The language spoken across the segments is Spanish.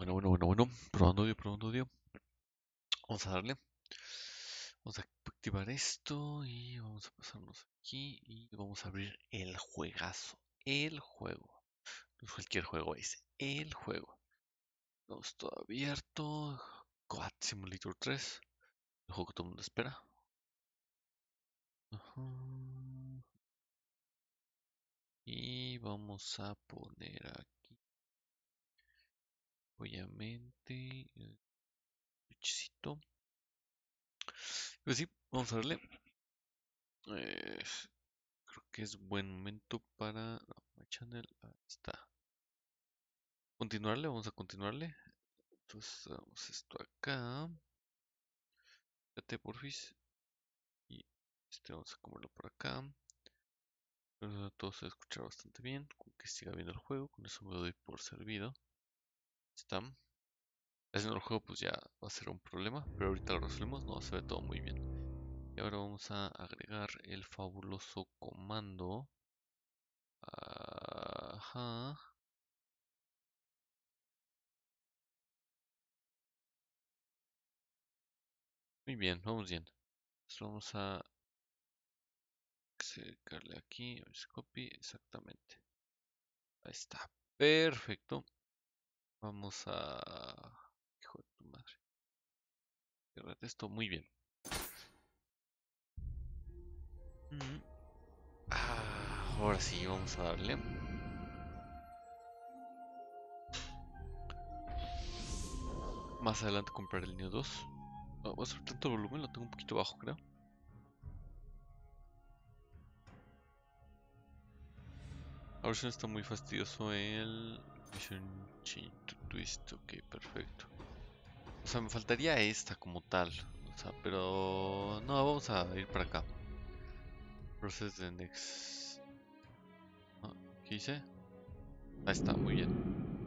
Bueno. Probando audio. Vamos a darle. Vamos a activar esto y vamos a pasarnos aquí y vamos a abrir el juegazo. El juego. No es cualquier juego, es el juego. Vamos todo abierto. Goat Simulator 3. El juego que todo el mundo espera. Ajá. Y vamos a poner aquí, obviamente, el switchcito. Pues sí, vamos a darle. Eh, Creo que es buen momento para... No, My Channel, ahí está. Continuarle, vamos a continuarle. Entonces damos esto acá. Espérate, porfis. Y este vamos a comerlo por acá. Todo se va a escuchar bastante bien. Con que siga viendo el juego. Con eso me lo doy por servido. Está. Haciendo el juego pues ya va a ser un problema. Pero ahorita lo resolvemos. No, se ve todo muy bien. Y ahora vamos a agregar el fabuloso comando. Ajá. Muy bien, vamos bien. Entonces vamos a acercarle aquí. A ver si copy. Exactamente. Ahí está. Perfecto. Vamos a... Hijo de tu madre. Cerrar esto muy bien. Mm. Ahora sí, vamos a darle. Más adelante comprar el Neo 2. No, voy a subir tanto volumen, lo tengo un poquito bajo, creo. Ahora sí no está muy fastidioso el Mission Change to Twist. Ok, perfecto. O sea, me faltaría esta como tal. O sea, pero... No, vamos a ir para acá. Process the next... Ah, ¿qué hice? Ahí está, muy bien.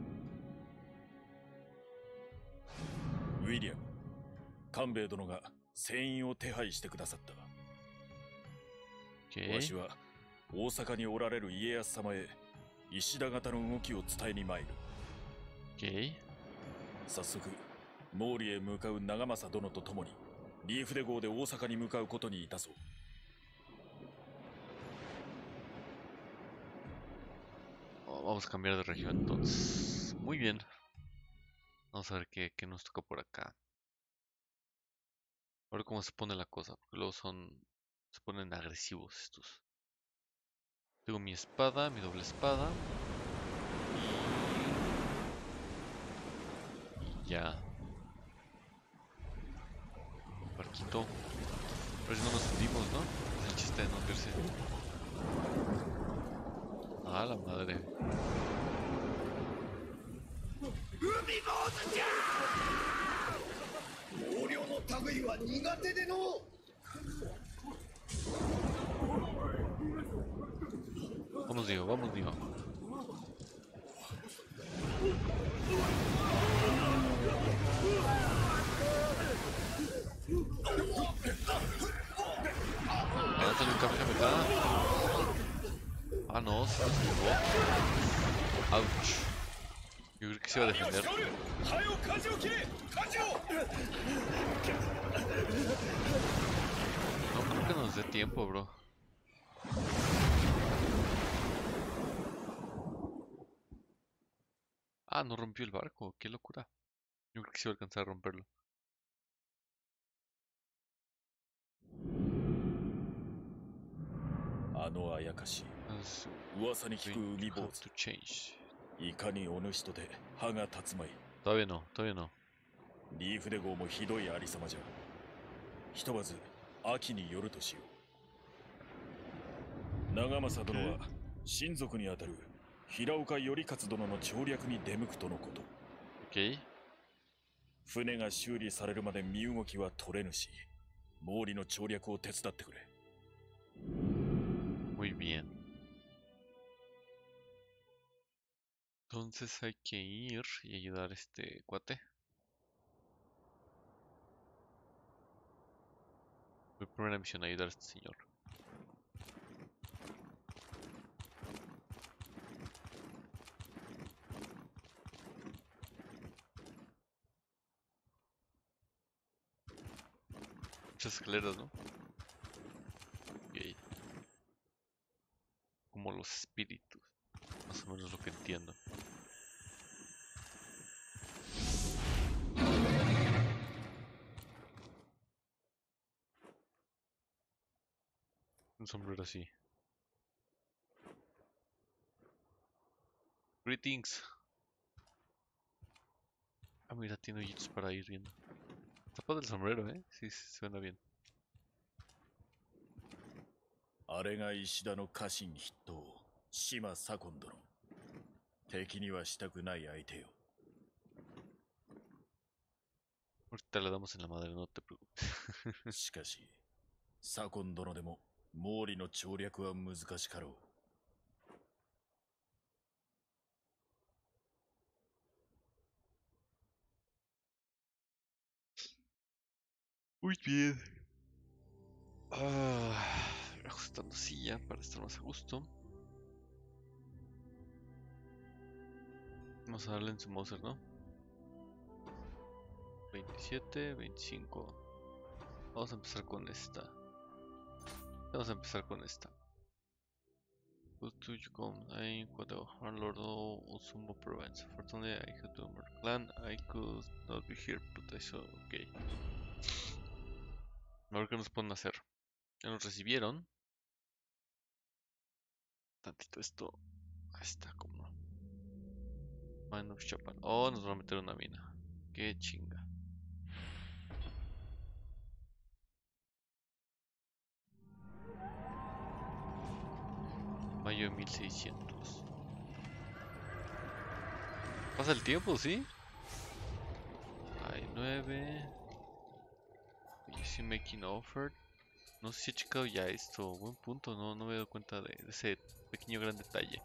ウィリアム、官兵衛殿が船員を手配してくださった。わ Ok, しは大阪におられる家康様へ石田方の動きを伝えに参る。 ok. 早速毛利へ向かう長政殿と共にリーフデ号で大阪に向かうことにいたそう。 Vamos a cambiar de región entonces. Muy bien. Vamos a ver qué nos toca por acá. A ver cómo se pone la cosa, porque luego se ponen agresivos estos. Tengo mi espada, mi doble espada. Y ya. Barquito. A ver si no nos hundimos, ¿no? Es el chiste de no hundirse. Ah, la madre. 同僚の類は苦手での Vamos, Diego, vamos, Diego. Lánzale un KMK. Ah, no, se nos llevó. Ouch. Yo creo que se iba a defender. No creo que nos dé tiempo, bro. Ah, no rompió el barco. Qué locura. Yo creo que sí iba a alcanzar a romperlo. あのあやかし、 That's 噂に聞く going 海 to 坊 have 主、 to change. いかにお主とて歯が立つまい。 Todavía no, todavía no. リーフデ号もひどいありさまじゃ。ひとまず秋によるとしよう。長政殿は親族にあたる平岡頼勝殿の調略に出向くとのこと。 Ok. 船が修理されるまで身動きは取れぬし、毛利の調略を手伝ってくれ。 Muy bien. Entonces hay que ir y ayudar a este cuate. Mi primera misión, ayudar a este señor. Muchas escaleras, ¿no? Ok. Como los espíritus. Más o menos lo que entiendo. Un sombrero así. Greetings. Ah, mira, tiene hoyitos para ir viendo. Tapa del sombrero, Sí, sí, suena bien. あれが石田の家臣筆頭島左近殿。敵にはしたくない相手よ。 Ahorita le damos en la madre, no te preocupes. しかし左近殿でも毛利の調略は難しかろう。 Muy bien. Ajustando silla para estar más a gusto. Vamos a darle en su Mauser, ¿no? 27, 25. Vamos a empezar con esta. Vamos a empezar con esta. Good to you come. I what the Lord Sumo prevents. Fortunately, I had to more clan. I could not be here, but I saw. Ok. A ver qué nos pueden hacer. Ya nos recibieron. Tantito esto. Ahí está, como no. Mine of Japan. Oh, nos van a meter una mina. Qué chinga. Mayo de 1600. Pasa el tiempo, ¿sí? Hay 9. You see making offer. No sé si he checado ya esto. Buen punto, no me he dado cuenta de ese pequeño gran detalle.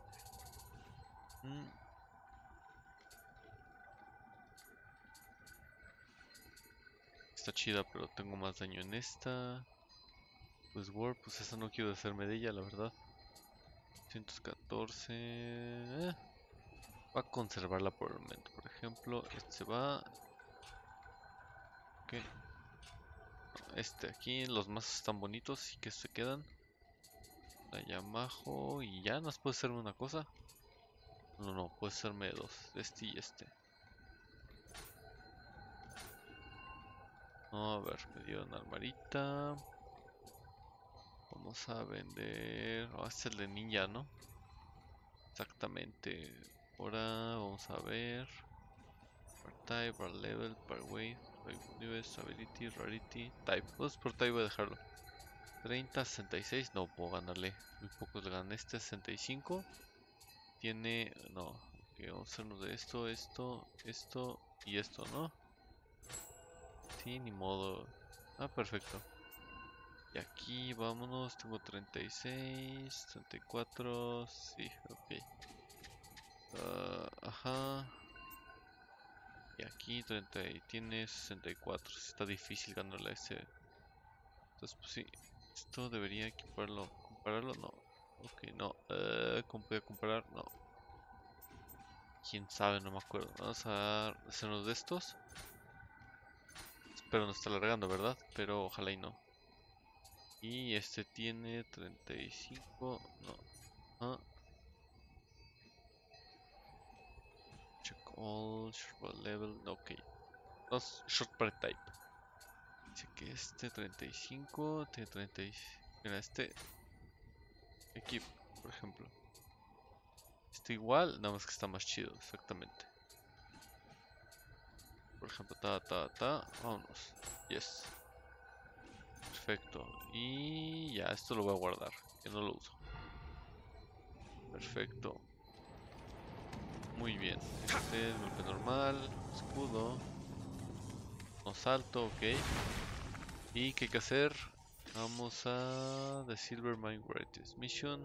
Está chida, pero tengo más daño en esta. Pues War, pues esa no quiero deshacerme de ella, la verdad. 114. Va a conservarla por el momento. Por ejemplo, este se va. Ok. Este aquí, los mazos están bonitos y que se quedan. La Yamajo y ya, ¿nos puede hacerme una cosa? No, puede hacerme dos. Este y este. No, a ver, me dio una armarita. Vamos a vender. Este es el de ninja, ¿no? Exactamente. Ahora vamos a ver. Per type, per level, per weight, universe, ability, rarity, type. Pues por type voy a dejarlo. 30, 66. No puedo ganarle. Muy pocos le ganan. Este 65. Tiene. No. Ok, vamos a hacernos de esto, esto y esto, ¿no? Sí, ni modo. Ah, perfecto. Y aquí vámonos. Tengo 36, 34. Sí, ok. Ajá. Y aquí 30 y tiene 64. Está difícil ganarle a ese. Entonces, pues sí. Esto debería equiparlo. ¿Compararlo? No. Ok, no. ¿Cómo voy a comparar? No. Quién sabe, no me acuerdo. Vamos a hacernos de estos. Espero no estar alargando, ¿verdad? Pero ojalá y no. Y este tiene 35. No. Ah. Check all. Short level. Ok. Dos short per type. Dice que este 35. Tiene 36. Mira, este. Equipo, por ejemplo. Está igual, nada más que está más chido, exactamente. Por ejemplo, vámonos. Yes. Perfecto. Y ya, esto lo voy a guardar, que no lo uso. Perfecto. Muy bien. Este es golpe normal, escudo. No salto, ok. ¿Y qué hay que hacer? Vamos a The Silver Mine Greatest Mission.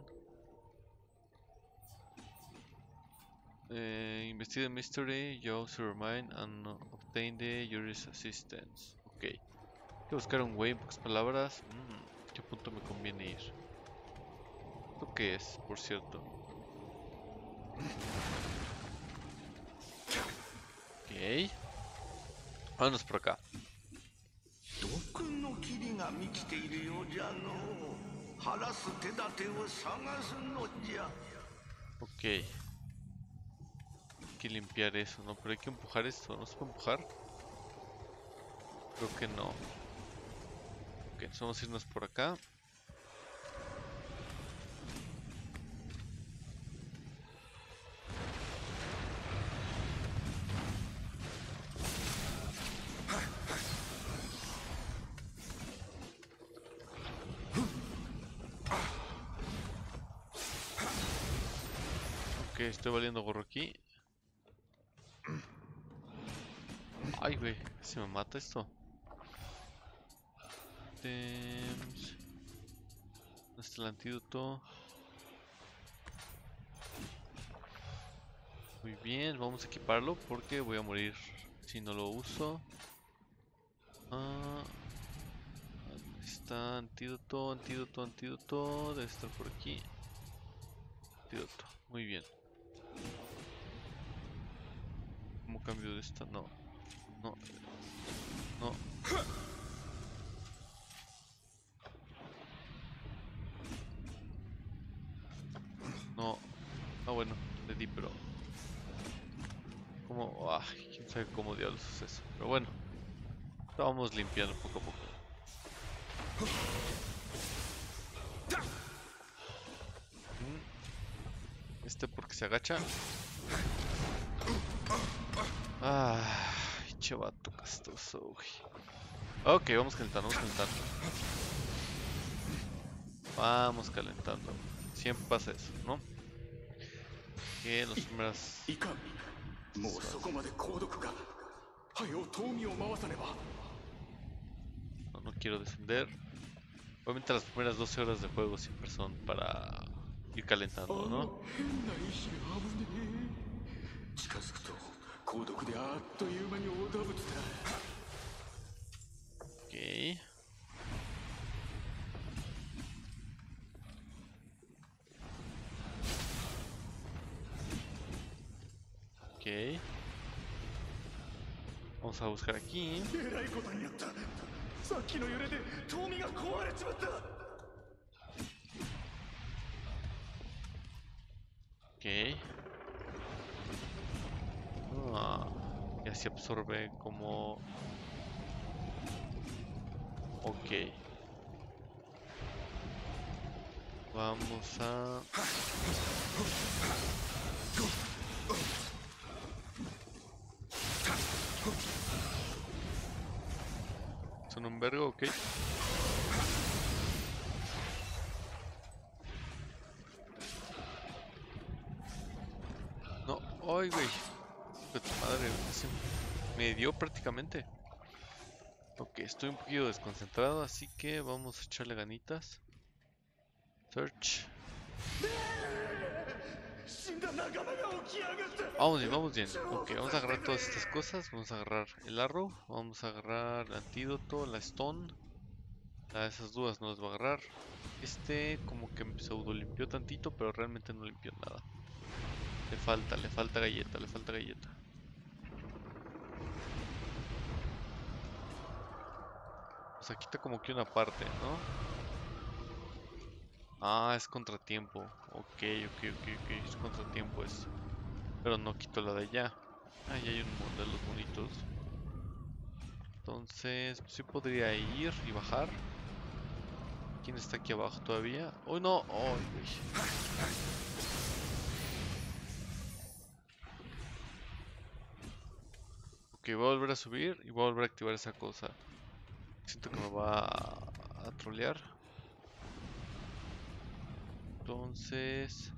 Investigate the mystery, you Silver Mine and obtain the jury's assistance. Ok. Hay que buscar un way en pocas palabras. ¿Qué punto me conviene ir? ¿Esto qué es, por cierto? Ok. Vámonos por acá. どこ君の霧が満ちているようじゃのう。晴らす手立てを探すのじゃ。 Ok. Hay que limpiar eso, ¿no? Pero hay que empujar esto, ¿no se puede empujar? Creo que no. Ok, entonces vamos a irnos por acá. Ok, estoy valiendo gorro aquí. Ay, güey, se me mata esto. ¿Dónde está el antídoto? Muy bien, vamos a equiparlo porque voy a morir si no lo uso. ¿Dónde está? Antídoto, antídoto, antídoto. Debe estar por aquí. Antídoto, muy bien. ¿Cómo cambio de esta? No, no, no. No. Ah, bueno, le di, pero... ¿Cómo? Ay, quién sabe cómo diablos es eso. Pero bueno, lo vamos limpiando poco a poco. Este porque se agacha. Ay, che vato castoso, güey. Ok, vamos calentando, vamos calentando. Vamos calentando. Siempre pasa eso, ¿no? Que las primeras... いかん。もうそこまで購読が。はよ遠見を回さねば。 No, no quiero descender. Obviamente las primeras 12 horas de juego siempre son para ir calentando, ¿no? 変な石が危ねえ。近づくと購読であっという間にオーダー物だ。 Ok. Ok. Vamos a buscar aquí. えらいことになった。さっきの揺れで遠見が壊れちまった。 Ok. Ya se absorbe como... Ok. Vamos a... Son un vergo, ok. No, ay, güey. De tu madre, casi me dio prácticamente. Ok, estoy un poquito desconcentrado, así que vamos a echarle ganitas. Search. Vamos bien, vamos bien. Ok, vamos a agarrar todas estas cosas. Vamos a agarrar el arrow. Vamos a agarrar el antídoto, la stone. A esas dudas no las va a agarrar. Este como que pseudo limpió tantito, pero realmente no limpió nada. Le falta galleta, le falta galleta. O sea, quita como que una parte, ¿no? Ah, es contratiempo. Ok, es contratiempo eso. Pero no quito la de allá. Ah, ya hay un modelo bonitos. Entonces, pues sí podría ir y bajar. ¿Quién está aquí abajo todavía? ¡Oh, no! ¡Oh, güey! Ok, voy a volver a subir y voy a volver a activar esa cosa. Siento que me va a trolear. Entonces...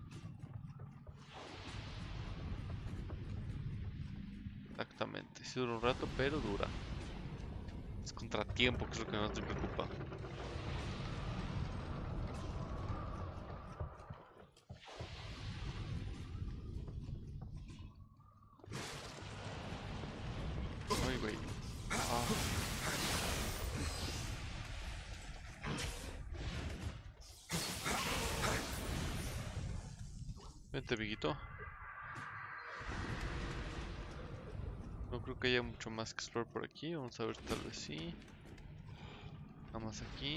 Exactamente. Sí dura un rato, pero dura. Es contratiempo, que es lo que más me preocupa. Ay, güey. Ah. Vente, amiguito. No creo que haya mucho más que explorar por aquí. Vamos a ver, tal vez sí. Nada más aquí.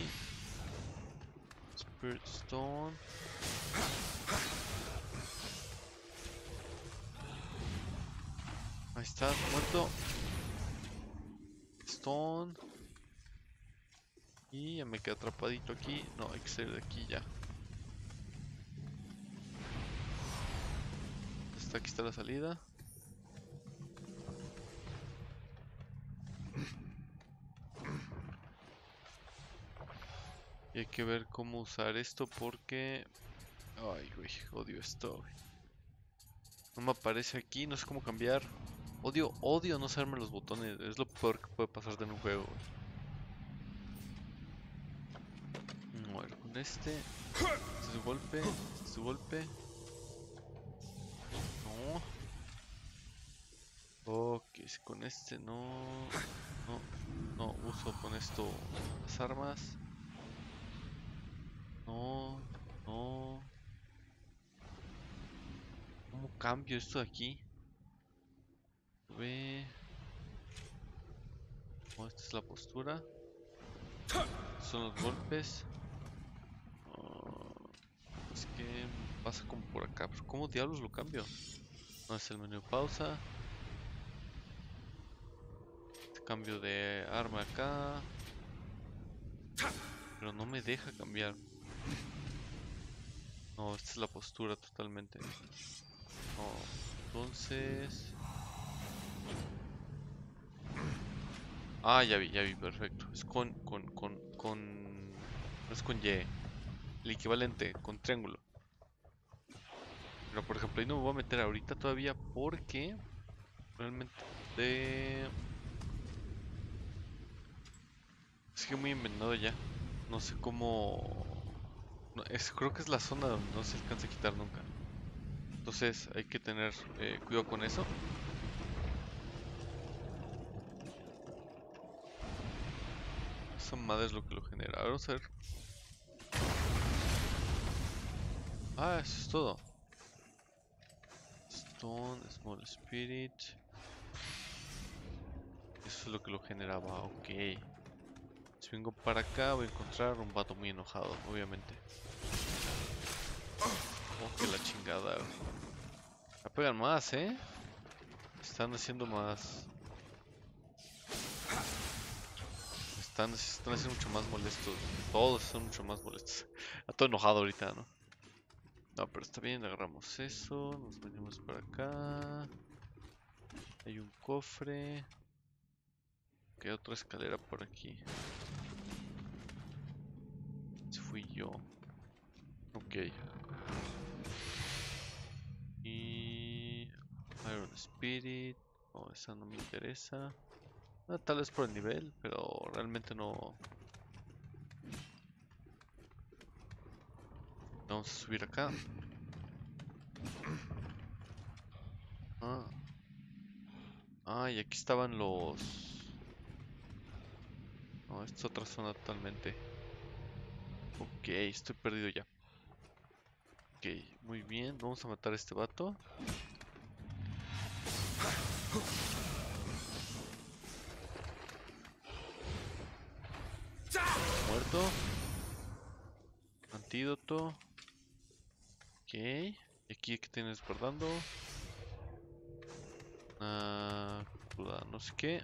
Spirit Stone. Ahí está, muerto. Stone. Y ya me quedé atrapadito aquí. No, hay que salir de aquí ya. Aquí está la salida. Y hay que ver cómo usar esto porque... Ay, güey, odio esto, güey. No me aparece aquí, no sé cómo cambiar. Odio no saberme los botones. Es lo peor que puede pasarte en un juego, güey. A ver, con este. Este es su golpe. Este es su golpe. No. Ok, con este no. No uso con esto las armas. No. ¿Cómo cambio esto de aquí? Ve. Oh, esta es la postura. Son los golpes. Es que pasa como por acá. Pero ¿cómo diablos lo cambio? No es el menú de pausa. Cambio de arma acá. Pero no me deja cambiar. No, esta es la postura totalmente. No, entonces... Ah, ya vi, perfecto. Es no es con Y. El equivalente, con triángulo. Pero por ejemplo, ahí no me voy a meter ahorita todavía porque... Realmente... Es que muy envenenado ya. No sé cómo... creo que es la zona donde no se alcanza a quitar nunca. Entonces hay que tener cuidado con eso. Esa madre es lo que lo genera. Ahora vamos a ver. Ah, eso es todo. Stone, Small Spirit. Eso es lo que lo generaba. Ok. Si vengo para acá voy a encontrar un vato muy enojado, obviamente. Oh, que la chingada. Me pegan más, Están haciendo más. Están haciendo mucho más molestos. Todos son mucho más molestos. Está todo enojado ahorita, ¿no? No, pero está bien, agarramos eso. Nos venimos para acá. Hay un cofre. Ok, otra escalera por aquí. Ese fui yo. Ok. Y... Iron Spirit. No, esa no me interesa. Tal vez por el nivel, pero realmente no. Vamos a subir acá. Y aquí estaban los... No, esta es otra zona totalmente. Ok, estoy perdido ya. Ok, muy bien. Vamos a matar a este vato. Muerto. Antídoto. Ok. Y aquí que tienes guardando. No sé qué.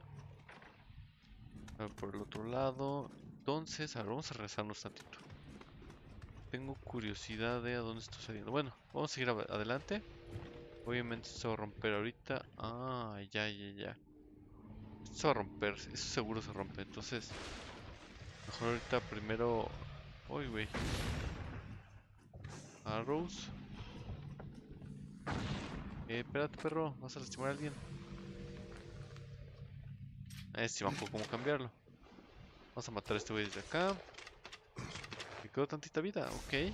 A ver, por el otro lado. Entonces, a ver, vamos a regresarnos tantito. Tengo curiosidad de a dónde estoy saliendo. Bueno, vamos a seguir adelante. Obviamente se va a romper ahorita. Ya. Esto se va a romper, eso seguro se rompe. Entonces, mejor ahorita primero... Uy, güey. Arrows. Espérate, perro. Vas a lastimar a alguien. Sí me acuerdo cómo cambiarlo. Vamos a matar a este güey desde acá. Me quedó tantita vida, ok.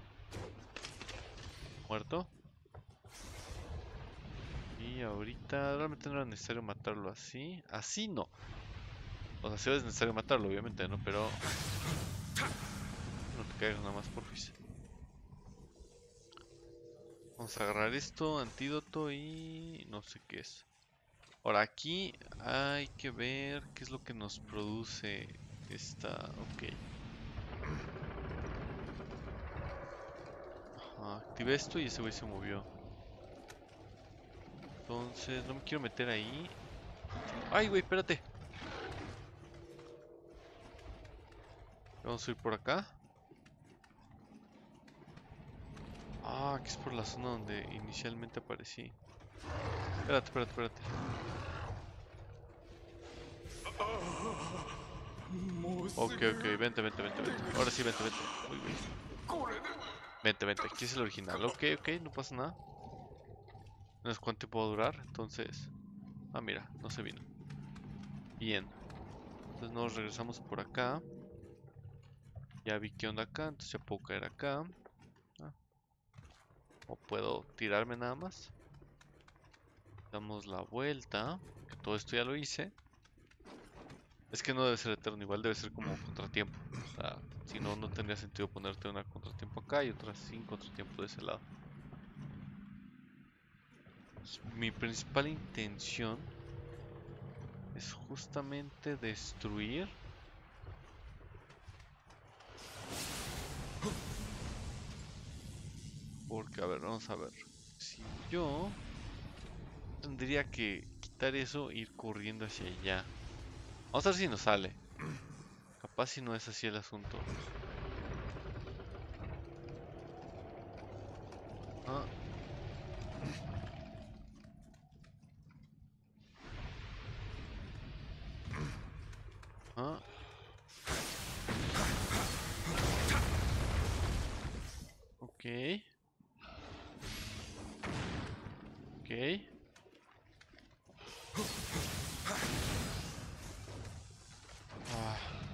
Muerto. Y ahorita realmente no era necesario matarlo así. Así no. O sea, sí es necesario matarlo, obviamente, ¿no? Pero... No te caigas nada más, porfis. Vamos a agarrar esto, antídoto y... no sé qué es. Ahora aquí hay que ver qué es lo que nos produce Está, ok. Ajá, activé esto y ese güey se movió. Entonces, no me quiero meter ahí. ¡Ay, güey, espérate! Vamos a ir por acá. Ah, aquí es por la zona donde inicialmente aparecí. Espérate, espérate, espérate. Ok, ok, vente, vente, vente, vente. Ahora sí, vente, vente. Uy, uy. Vente, vente, aquí es el original. Ok, ok, no pasa nada. No es cuánto tiempo va a durar, entonces... Ah, mira, no se vino. Bien. Entonces nos regresamos por acá. Ya vi qué onda acá, entonces ya puedo caer acá. Ah, o puedo tirarme nada más. Damos la vuelta. Que todo esto ya lo hice. Es que no debe ser eterno, igual debe ser como contratiempo. O sea, si no, no tendría sentido ponerte una contratiempo acá y otra sin contratiempo de ese lado. Mi principal intención es justamente destruir. Porque, a ver, vamos a ver. Si yo tendría que quitar eso e ir corriendo hacia allá. Vamos a ver si nos sale. Capaz si no es así el asunto. Ah. Ah. Ok. Ok. Ah.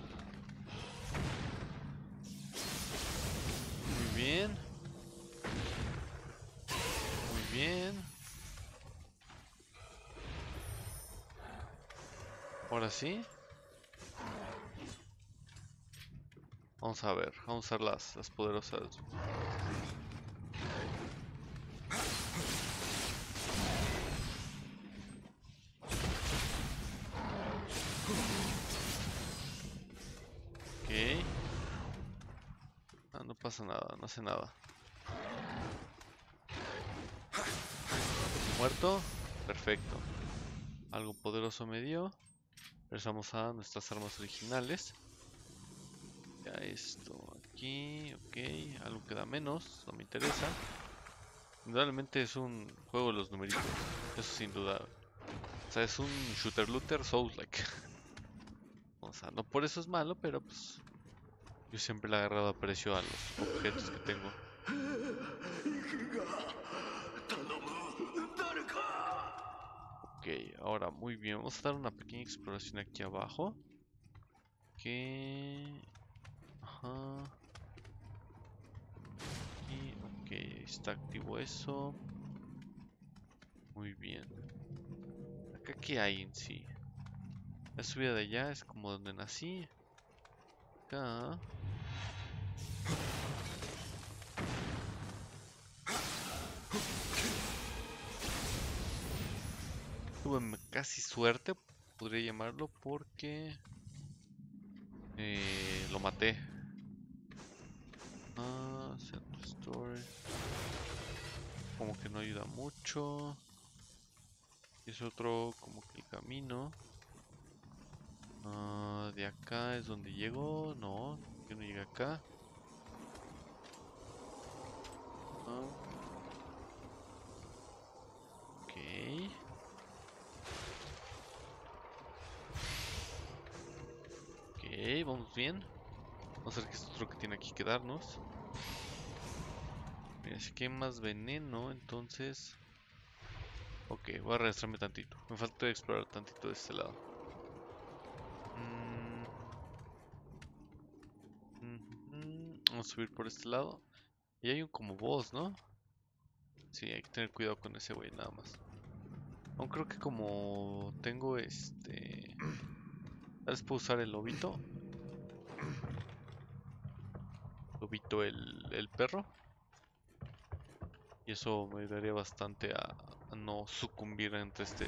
Muy bien. Muy bien. Ahora sí. Vamos a ver. Vamos a usar las poderosas. Ok. Ah, no pasa nada. No hace nada. Muerto. Perfecto. Algo poderoso me dio. Regresamos a nuestras armas originales. Ya esto aquí. Ok. Algo que da menos. No me interesa. Indudablemente es un juego de los numeritos. Eso sin duda. O sea, es un shooter looter Souls-like. O sea, no por eso es malo, pero pues yo siempre le he agarrado aprecio a los objetos que tengo. Ok, ahora muy bien. Vamos a dar una pequeña exploración aquí abajo. Que... Ajá. Y, ok, está activo eso. Muy bien. ¿Acá qué hay en sí? La subida de allá es como donde nací. Acá. Tuve casi suerte, podría llamarlo, porque lo maté. Ah, Center Store. Como que no ayuda mucho. Y es otro como que el camino. Ah, de acá es donde llego. No, yo no llegué acá. Ah, ok. Ok, vamos bien. Vamos a ver qué es otro que tiene aquí que darnos. Mira, si que hay más veneno, entonces... Ok, voy a regresarme tantito. Me falta explorar tantito de este lado. Vamos a subir por este lado. Y hay un como boss, ¿no? Sí, hay que tener cuidado con ese güey nada más. Aún creo que como tengo tal vez puedo usar el lobito. Lobito el perro. Y eso me ayudaría bastante a no sucumbir ante este.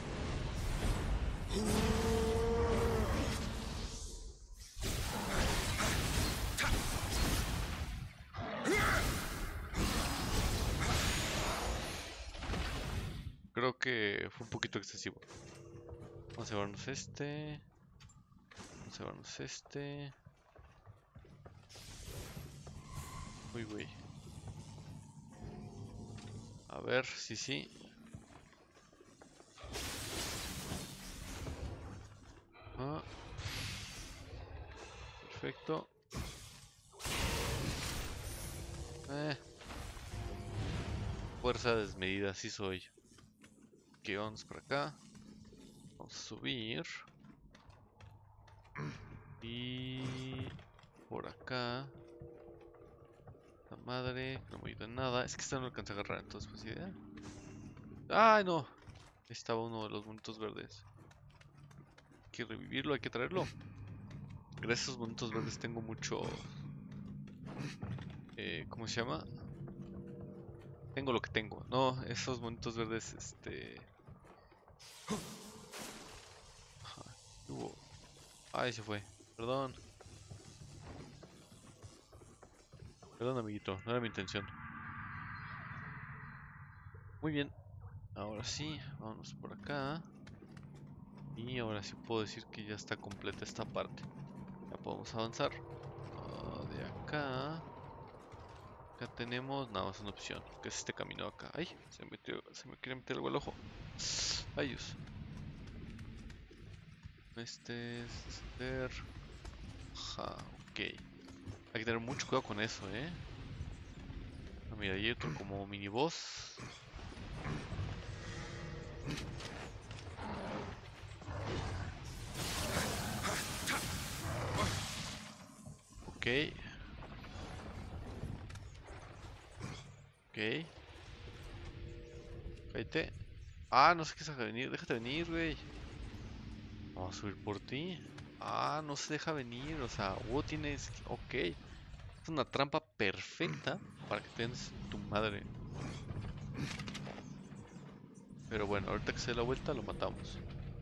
creo que fue un poquito excesivo. Vamos a llevarnos este. Vamos a llevarnos este. Uy, güey. A ver, sí. Ah, perfecto. Fuerza desmedida, sí soy. Ok, vamos por acá. Vamos a subir. Y por acá. La madre, no me ayuda en nada. Es que esta no lo alcanza a agarrar, entonces pues idea. ¡Ay, no! Ahí estaba uno de los monitos verdes. Hay que revivirlo, hay que traerlo. Gracias a esos monitos verdes tengo mucho... ¿cómo se llama? Tengo lo que tengo. No, esos monitos verdes, Ajá, hubo... Ay, se fue. Perdón. Perdón, amiguito. No era mi intención. Muy bien. Ahora sí, vámonos por acá. Y ahora sí puedo decir que ya está completa esta parte. Ya podemos avanzar. De acá. Acá tenemos nada más una opción, que es este camino acá. Ay, se me quiere meter algo al ojo. Ay, Dios. Este es ser. Ajá, ok. Hay que tener mucho cuidado con eso, Ah, mira, hay otro como mini boss. Ok. Ok. Cállate. Ah, no sé qué se deja venir. Déjate venir, güey. Vamos a subir por ti. Ah, no se deja venir. O sea, tienes. Ok. Es una trampa perfecta para que te des tu madre. Pero bueno, ahorita que se dé la vuelta lo matamos.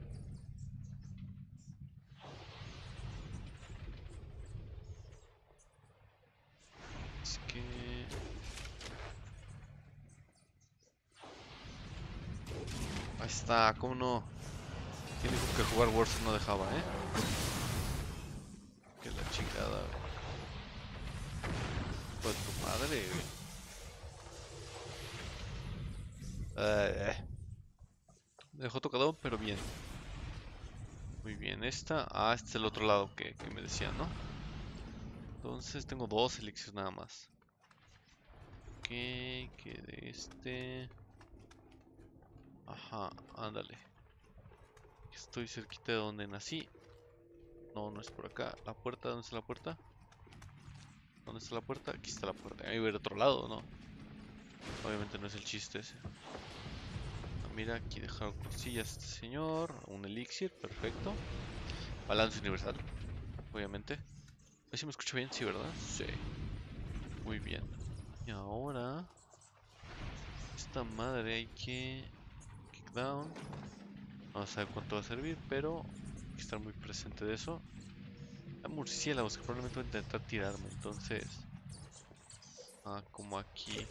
Es que... Ahí está, ¿cómo no? ¿Quién dijo que jugar Warzone no dejaba, Que la chingada, pues tu madre, me dejó tocado, pero bien. Muy bien, esta. Ah, este es el otro lado que me decían, ¿no? Entonces tengo dos elixires nada más. Ok, que de este. Ajá, ándale. Estoy cerquita de donde nací. No, no es por acá. ¿La puerta? ¿Dónde está la puerta? ¿Dónde está la puerta? Aquí está la puerta. Hay que ver otro lado, ¿no? Obviamente no es el chiste ese. Ah, mira, aquí dejaron cosillas este señor. Un elixir, perfecto. Balance universal, obviamente. A ver si me escucho bien, sí, ¿verdad? Sí. Muy bien. Y ahora... Esta madre hay que... Kickdown. No a saber cuánto va a servir, pero... Hay que estar muy presente de eso. Hay murciélagos que probablemente van a intentar tirarme, entonces... Ah, como aquí.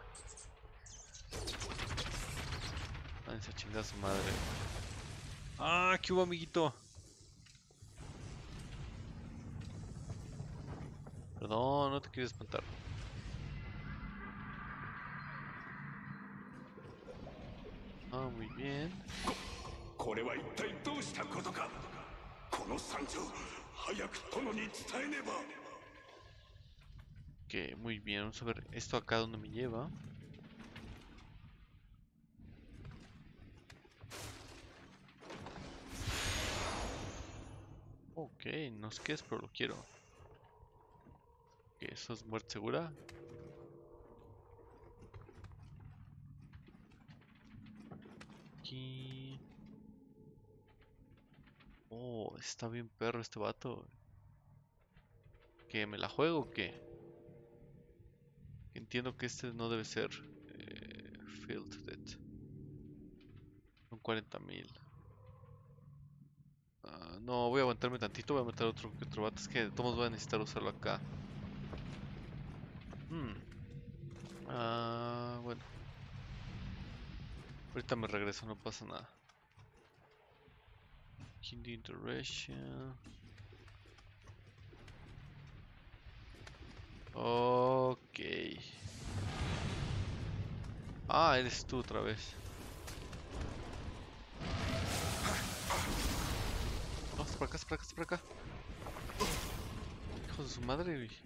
Ah, esa chingada su madre. Ah, ¿qué hubo, amiguito? Perdón, no te quiero espantar. Ah, muy bien. これは一体どうしたことか。この惨状早く殿に伝えねば。 Ok, muy bien. Vamos a ver esto acá donde me lleva. Ok, no sé qué es, pero lo quiero. Ok, eso es muerte segura. Aquí. Oh, está bien perro este vato. ¿Que me la juego o qué? Entiendo que este no debe ser Field Dead. Son 40,000. Ah, no, voy a aguantarme tantito. Voy a meter otro vato. Es que de todos voy a necesitar usarlo acá. Bueno. Ahorita me regreso, no pasa nada. Hindi Interration. Ok. Ah, eres tú otra vez. No, está por acá, está por acá, está por acá. Hijo de su madre, güey.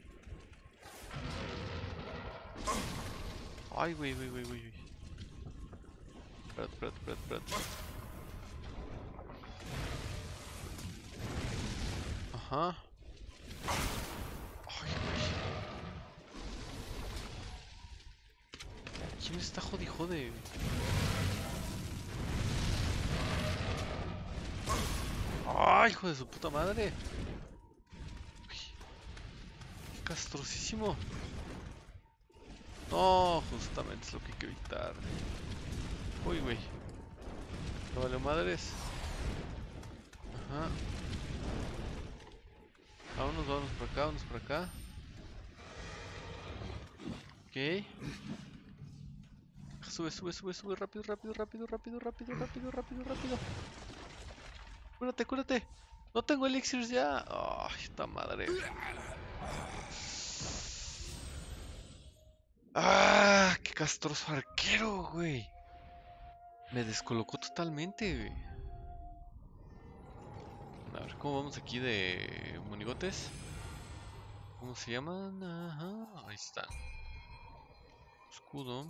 Ay, güey. Espérate. Ajá. Ay, güey. ¿Quién está jode? Ay, hijo de su puta madre. Uy, qué castrosísimo. No, justamente es lo que hay que evitar. Uy, güey. No vale madres. Ajá. Vámonos por acá. Ok. Sube, rápido. Cúrate. No tengo elixirs ya. Ay, esta madre. Ah, qué castroso arquero, güey. Me descolocó totalmente, güey. A ver, ¿cómo vamos aquí de monigotes? ¿Cómo se llaman? Ajá, ahí están. Escudos.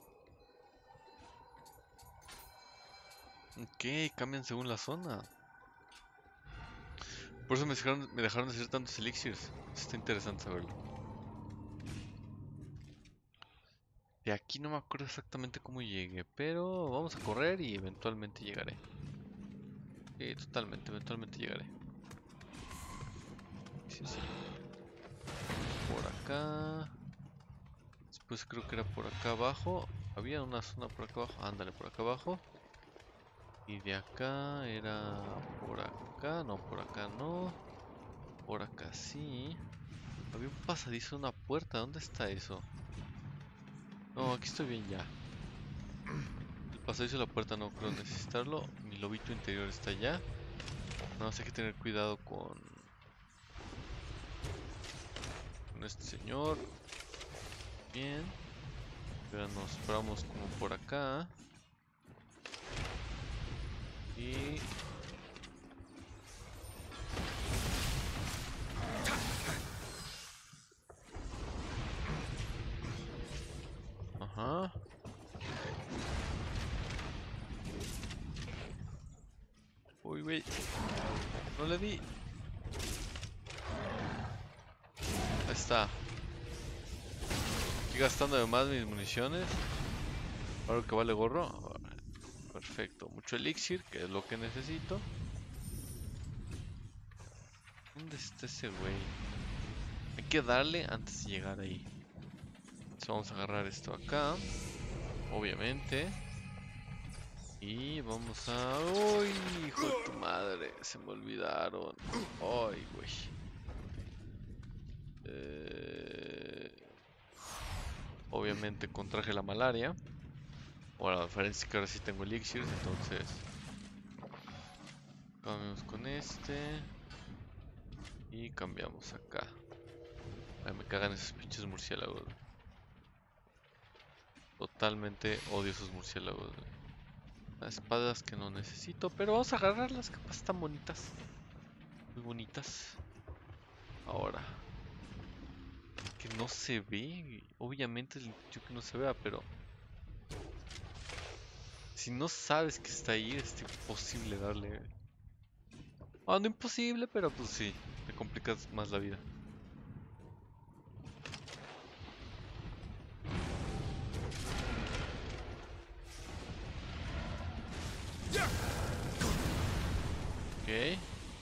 Ok, cambian según la zona. Por eso me dejaron de hacer tantos elixirs. Está interesante saberlo. De aquí no me acuerdo exactamente cómo llegué, pero vamos a correr y eventualmente llegaré. Sí, totalmente, eventualmente llegaré. Sí. Por acá. Después creo que era por acá abajo. Había una zona por acá abajo. Ándale, por acá abajo. Y de acá era por acá. No, por acá no. Por acá sí. Había un pasadizo, una puerta. ¿Dónde está eso? No, aquí estoy bien ya. El pasadizo de la puerta no creo necesitarlo. Mi lobito interior está allá. No, hay que tener cuidado con este señor. Bien. Ahora nos paramos como por acá. Y... Ajá. Uy, güey. No le di. Ahí está. Estoy gastando además mis municiones. Ahora que vale gorro. Perfecto. Mucho elixir, que es lo que necesito. ¿Dónde está ese güey? Hay que darle antes de llegar ahí. Entonces vamos a agarrar esto acá. Obviamente. Y vamos a... ¡Uy! Hijo de tu madre. Se me olvidaron. ¡Ay, güey! Obviamente contraje la malaria. Bueno, la diferencia es que ahora sí tengo elixirs, entonces... Cambiamos con este. Y cambiamos acá. Ay, me cagan esos pinches murciélagos. Totalmente odio esos murciélagos. Las espadas que no necesito, pero vamos a agarrarlas, capaz están bonitas. Muy bonitas. Ahora. Que no se ve. Obviamente es el tío que no se vea, pero... Si no sabes que está ahí, es imposible darle... Ah, no imposible, pero pues sí. Me complicas más la vida. Ok.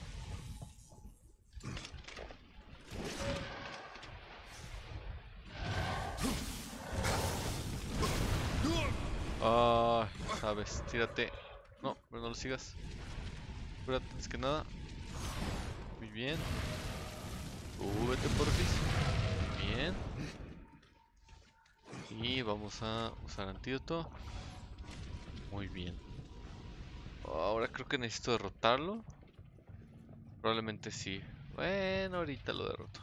Ah, sabes, tírate. No, pero no lo sigas. Cúrate antes que nada. Muy bien. Vete porfis. Bien. Y vamos a usar antídoto. Muy bien. Ahora creo que necesito derrotarlo. Probablemente sí. Bueno, ahorita lo derroto.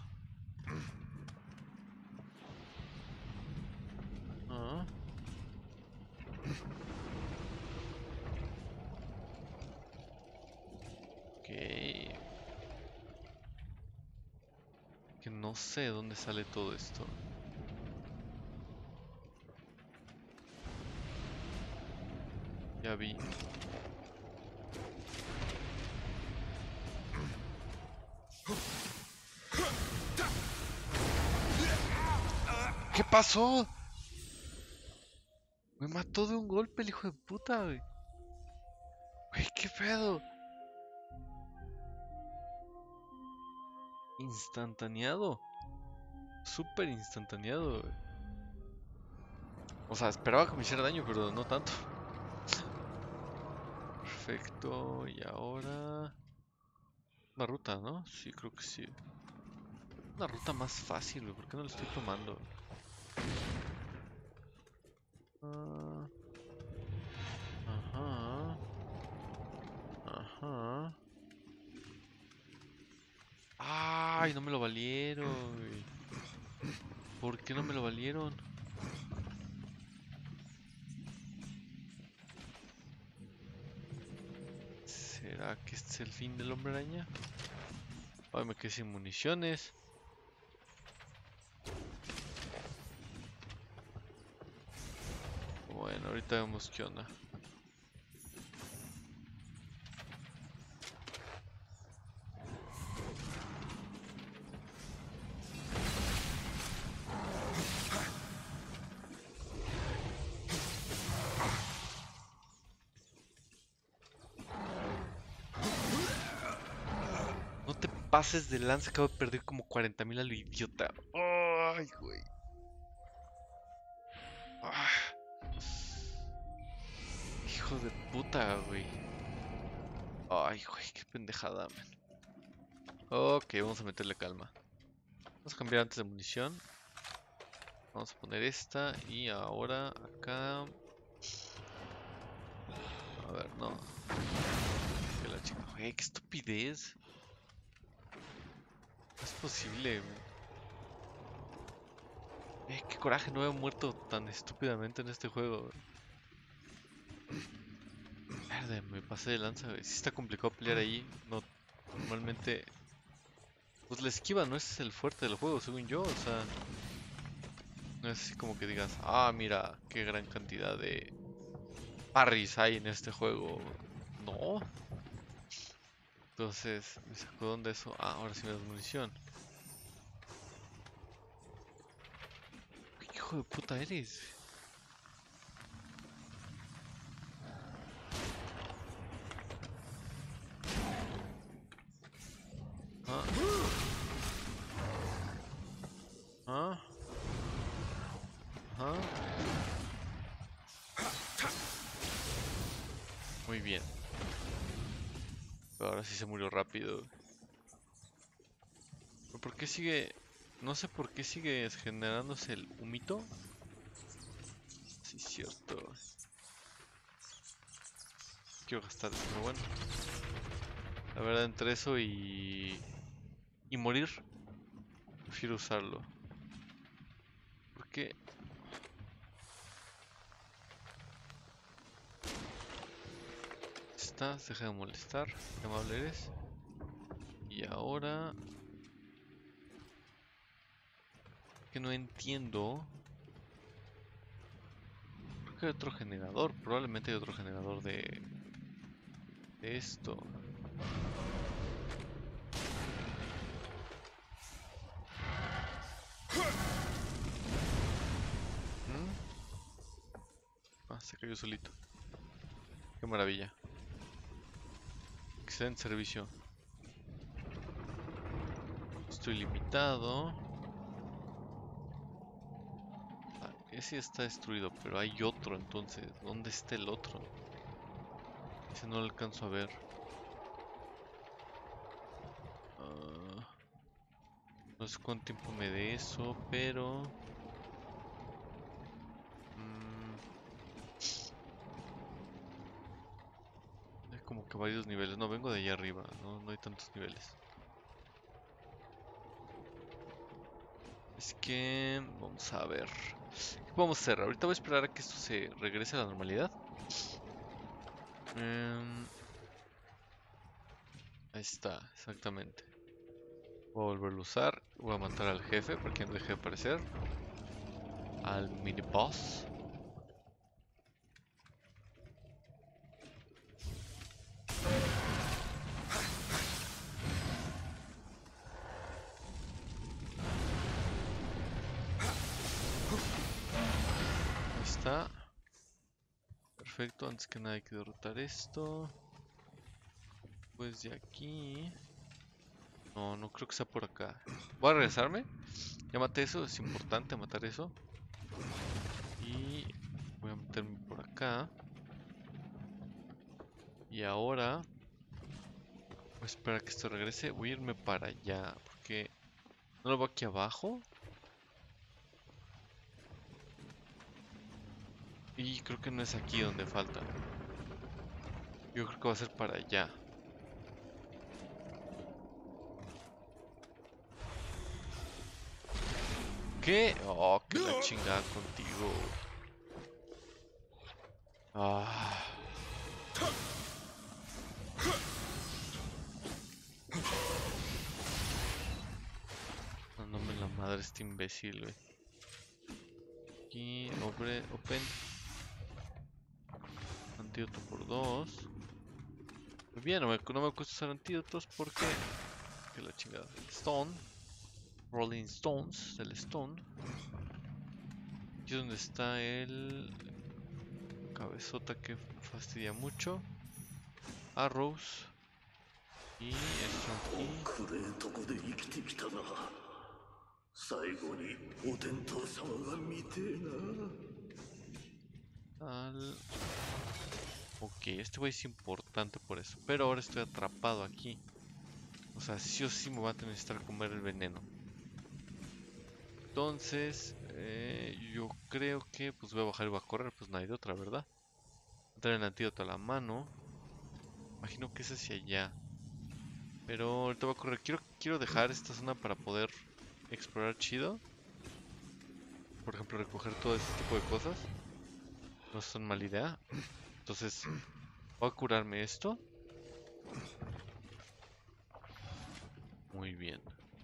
Ah. Ok. Que no sé de dónde sale todo esto. Ya vi. ¿Qué pasó? Me mató de un golpe el hijo de puta, güey. Güey, ¿qué pedo? Instantaneado. Súper instantaneado, güey. O sea, esperaba que me hiciera daño, pero no tanto. Perfecto. Y ahora... Una ruta, ¿no? Sí, creo que sí. Una ruta más fácil, güey. ¿Por qué no la estoy tomando? Ah, ajá. Ajá. Ay, no me lo valieron, güey. ¿Por qué no me lo valieron? ¿Será que este es el fin del hombre araña? Ay, me quedé sin municiones. Bueno, ahorita vemos qué onda. No te pases de lanza, acabo de perder como 40,000 a lo idiota. Ay, güey. Ah, hijo de puta, güey. Ay, güey, qué pendejada, man. Ok, vamos a meterle calma. Vamos a cambiar antes de munición. Vamos a poner esta y ahora acá. A ver, no. Que la chica. Güey, qué estupidez. No es posible, güey. Qué coraje, no he muerto tan estúpidamente en este juego, güey. Verde, me pasé de lanza, güey. Sí está complicado pelear ahí. No, normalmente. Pues la esquiva no es el fuerte del juego, según yo. O sea, no es así como que digas, ah, mira, qué gran cantidad de parries hay en este juego. No. Entonces, me sacó de eso. Ah, ahora sí me das munición. ¿Qué hijo de puta eres? Ah, ah, ah. Muy bien. Pero ahora sí se murió rápido. ¿Pero por qué sigue? No sé por qué sigue generándose el humito. Sí, cierto. Quiero gastar eso, pero bueno. La verdad, entre eso y morir, prefiero usarlo. Porque estás, deja de molestar, qué amable eres. Y ahora que no entiendo. Creo que hay otro generador, probablemente hay otro generador de esto. ¿Mm? Ah, se cayó solito. Qué maravilla. Excelente servicio. Estoy limitado. Ah, ese está destruido, pero hay otro entonces. ¿Dónde está el otro? Ese no lo alcanzo a ver. Ah, no sé cuánto tiempo me dé eso, pero... mm, que varios niveles. No, vengo de allá arriba. No hay tantos niveles. Es que... Vamos a ver. ¿Qué podemos hacer? Ahorita voy a esperar a que esto se regrese a la normalidad. Ahí está, exactamente. Voy a volverlo a usar. Voy a matar al jefe para que no deje de aparecer. Al mini boss. Ahí está. Perfecto, antes que nada hay que derrotar esto. Pues de aquí... No creo que sea por acá. Voy a regresarme. Ya maté eso, es importante matar eso. Y voy a meterme por acá. Y ahora voy a esperar a que esto regrese. Voy a irme para allá. Porque no lo veo aquí abajo. Y creo que no es aquí donde falta. Yo creo que va a ser para allá. ¿Qué? Oh, que la chingada contigo. Ah. Dándome la madre este imbécil, güey. Aquí, open. Antídoto por 2. Muy bien, no me cuesta usar antídotos porque... Que la chingada. Stone. Rolling Stones, del Stone. Aquí es donde está el... Cabezota que fastidia mucho. Arrows. Y esto aquí. 暗いとこで生きてきたな。最後にお天道様が見てえな。 Ok, este güey es importante por eso. Pero ahora estoy atrapado aquí. O sea, sí o sí me va a tener que estar a comer el veneno. Entonces, yo creo que pues voy a bajar y voy a correr. Pues no hay de otra, ¿verdad? Voy a tener el antídoto a la mano. Imagino que es hacia allá. Pero ahorita voy a correr. Quiero dejar esta zona para poder explorar chido. Por ejemplo, recoger todo este tipo de cosas. No son mala idea. Entonces, voy a curarme esto. Muy bien.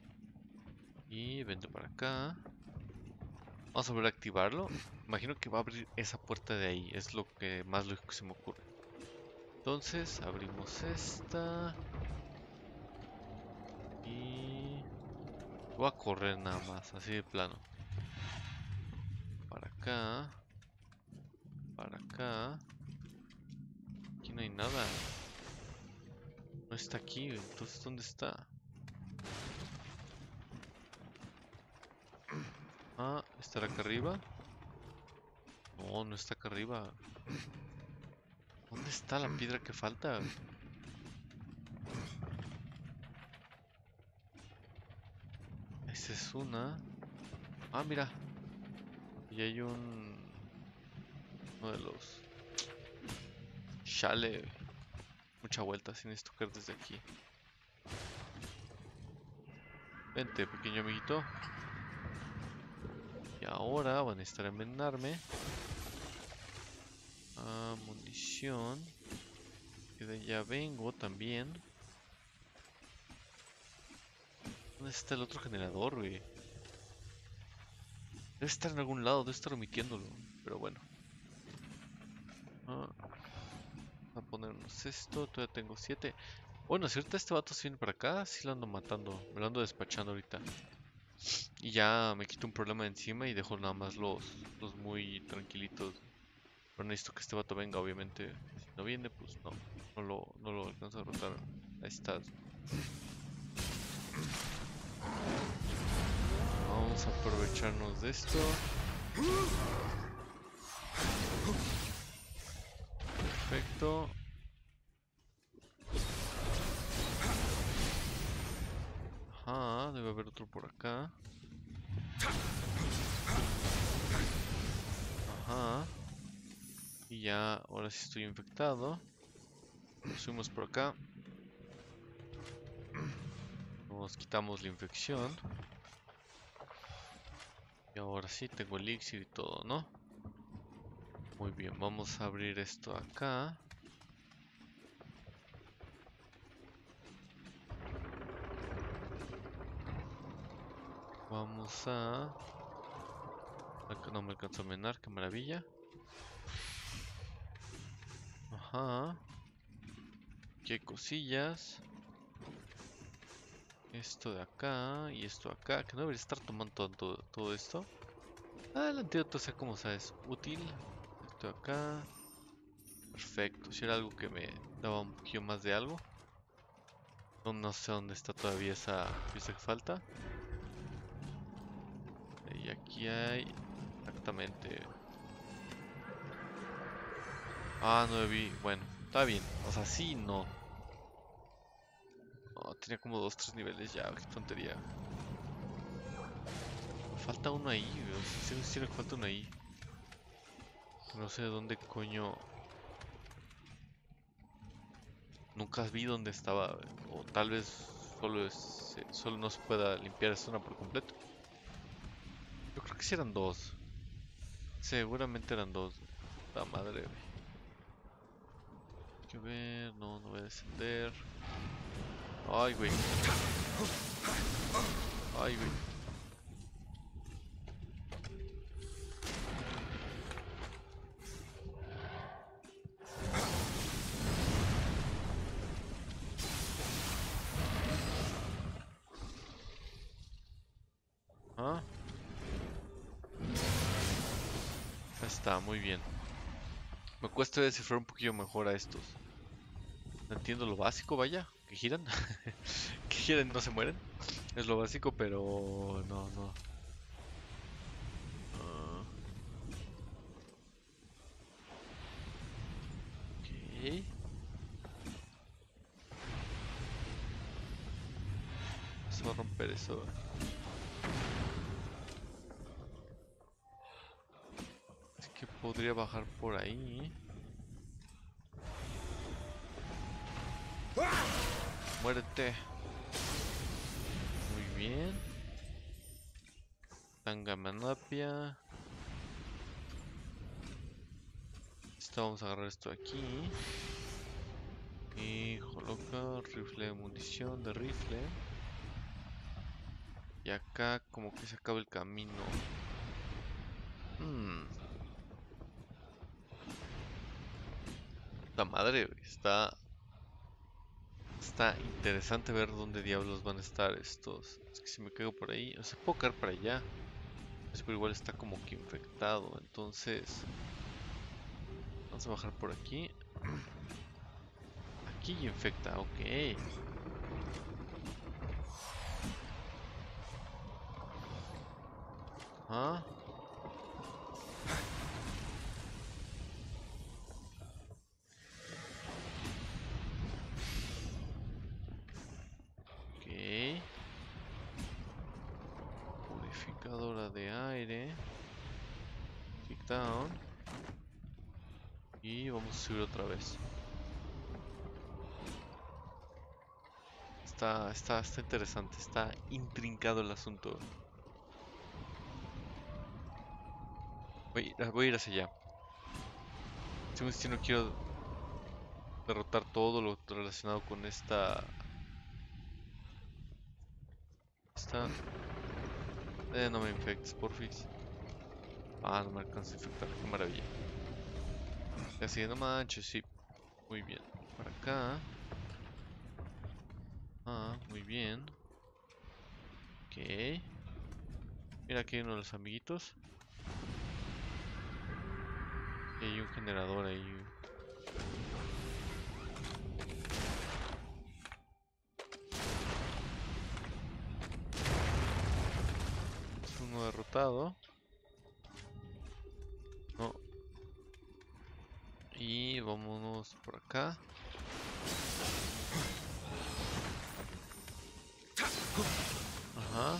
Y vente para acá. Vamos a volver a activarlo. Imagino que va a abrir esa puerta de ahí. Es lo que más lógico que se me ocurre. Entonces, abrimos esta. Y... voy a correr nada más, así de plano. Para acá. Para acá. Aquí no hay nada. No está aquí, entonces ¿dónde está? Ah, ¿estará acá arriba? No, no está acá arriba. ¿Dónde está la piedra que falta? Esa es una. Ah, mira. Y hay uno de los... Chale. Mucha vuelta, sin tocar desde aquí. Vente, pequeño amiguito. Y ahora van a necesitar envenenarme. Ah, munición. Que de allá vengo también. ¿Dónde está el otro generador, güey? Debe estar en algún lado, debe estar omitiéndolo. Pero bueno. Ah, vamos a ponernos esto. Todavía tengo 7. Bueno, si ahorita este vato se viene para acá, sí lo ando matando. Me lo ando despachando ahorita. Y ya me quito un problema de encima y dejo nada más los muy tranquilitos. Pero necesito que este vato venga, obviamente. Si no viene, pues no lo alcanzo a derrotar. Ahí está. Vamos a aprovecharnos de esto. Perfecto. Ajá, debe haber otro por acá. Ajá. Y ya, ahora sí estoy infectado. Subimos por acá. Nos quitamos la infección. Y ahora sí tengo elixir y todo, ¿no? Muy bien, vamos a abrir esto acá. Vamos a... No me alcanzó a menar, qué maravilla. Ajá. Aquí hay cosillas. Esto de acá y esto de acá. Que no debería estar tomando todo esto. Ah, el antídoto sea como sabes, útil. Esto de acá. Perfecto. Si era algo que me daba un poquito más de algo. No, no sé dónde está todavía esa pieza que falta. Y aquí hay... Exactamente. Ah, no vi. Bueno, está bien. O sea, sí, no. No, tenía como 2-3 niveles ya. Qué tontería. Me falta uno ahí. Sí, me falta uno ahí. No sé dónde coño. Nunca vi dónde estaba. O tal vez solo no se pueda limpiar esa zona por completo. Yo creo que sí eran dos. Seguramente eran dos. La madre, güey. Hay que ver. No, no voy a descender. Ay, güey. Ay, güey. Ah. Ahí está, muy bien. Me cuesta descifrar un poquillo mejor a estos. No entiendo lo básico, vaya. Que giran. Que giran y no se mueren. Es lo básico, pero no, no. Ah, ok. Se va a romper eso. Es que podría bajar por ahí. Muérete. Muy bien. Tangamanapia. Vamos a agarrar esto de aquí. Y coloca rifle de munición de rifle. Y acá como que se acaba el camino. La madre, güey, está interesante ver dónde diablos van a estar estos. Es que si me caigo por ahí, o sea, puedo caer para allá. Pero igual está como que infectado. Entonces, vamos a bajar por aquí. Aquí infecta, ok. Ah. Ok. Purificadora de aire. Kick down. Y vamos a subir otra vez. Está interesante, está intrincado el asunto. Voy a ir hacia allá. Si no quiero derrotar todo lo relacionado con esta... no me infectes, porfis. Ah, no me alcanza a infectar, qué maravilla. Así, no manches, sí. Muy bien. Para acá. Ah, muy bien. Ok. Mira, aquí hay uno de los amiguitos. Y hay un generador ahí. Es uno derrotado. No. Y vámonos por acá. Ajá.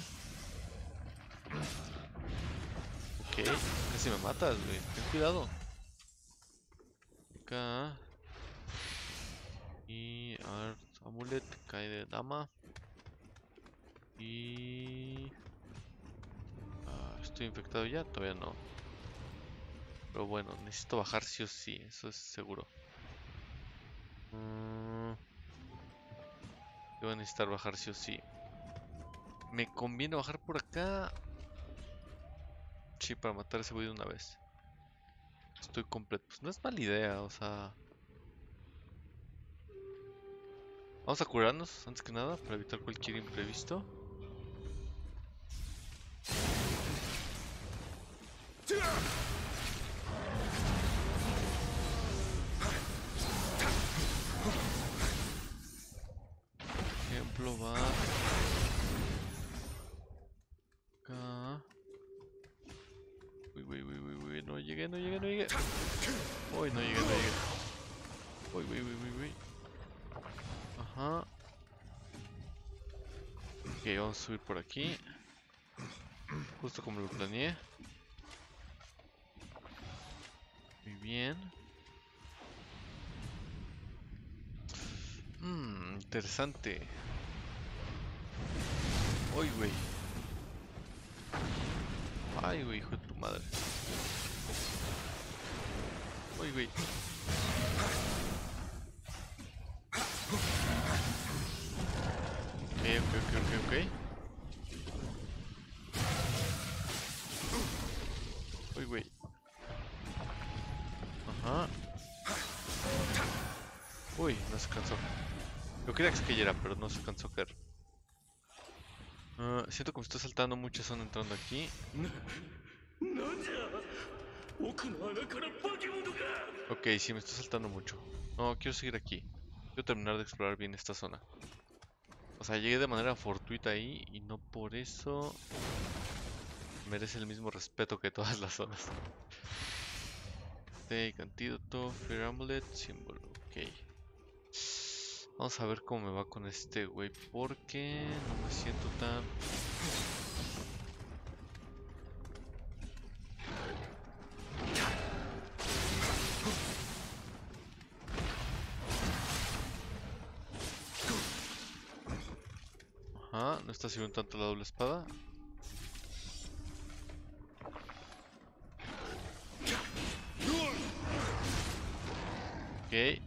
Ok. Casi me matas, güey. Ten cuidado. Acá. Y a ver, amulet, cae de dama. Y... ¿estoy infectado ya? Todavía no. Pero bueno, necesito bajar sí o sí, eso es seguro. Yo voy a necesitar bajar sí o sí. ¿Me conviene bajar por acá? Sí, para matar a ese güey de una vez. Estoy completo. Pues no es mala idea, o sea... Vamos a curarnos, antes que nada, para evitar cualquier imprevisto. Por ejemplo, va... acá... Uy, no llegué, no llegué, no llegué. Uy, no llegué, no llegué. Uy. Ajá. Ok, vamos a subir por aquí. Justo como lo planeé. Muy bien. Interesante. Uy, güey. Ay, güey, hijo de tu madre. Uy, güey. Ok. Uy, güey. Ajá. Uy, no se cansó. Yo quería que se cayera, pero no se cansó caer. Siento que me estoy saltando mucha zona entrando aquí. Ok, sí, me estoy saltando mucho. No, quiero seguir aquí. Quiero terminar de explorar bien esta zona. O sea, llegué de manera fortuita ahí y no por eso merece el mismo respeto que todas las zonas. Take antídoto, Fear Amulet, símbolo. Ok. Vamos a ver cómo me va con este güey porque no me siento tan... Ajá, no está sirviendo tanto la doble espada. Ok.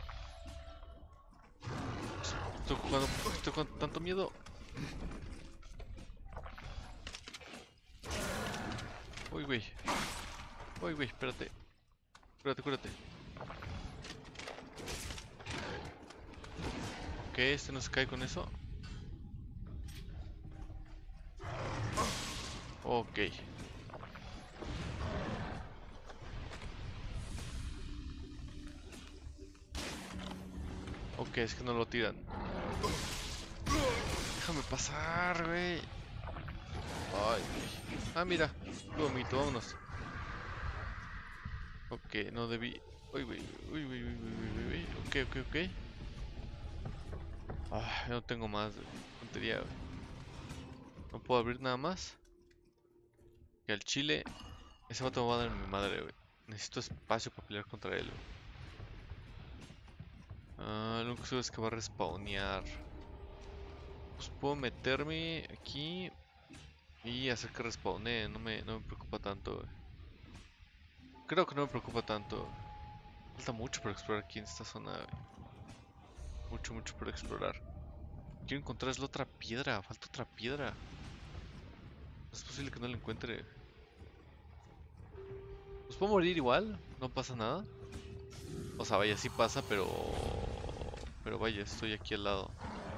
Estoy con tanto miedo. Uy, güey. Uy, güey, espérate. Cúrate. Ok, este no se cae con eso. Ok. Ok, es que no lo tiran. Déjame pasar, güey. Ay, güey. Ah, mira. Qué bonito, vámonos. Ok, no debí. Uy, güey. Uy. Ok. Ah, ya no tengo más, güey. Tontería, güey. No puedo abrir nada más. Que al chile. Ese vato me va a dar mi madre, güey. Necesito espacio para pelear contra él, güey. Lo único que sé es que va a respawnear. Pues puedo meterme aquí y hacer que respawnee. No me preocupa tanto, güey. Creo que no me preocupa tanto. Falta mucho por explorar aquí en esta zona, güey. Mucho por explorar. Quiero encontrar es la otra piedra. Falta otra piedra. No es posible que no la encuentre. Pues puedo morir igual. No pasa nada. O sea, vaya, sí pasa, pero... Pero vaya, estoy aquí al lado.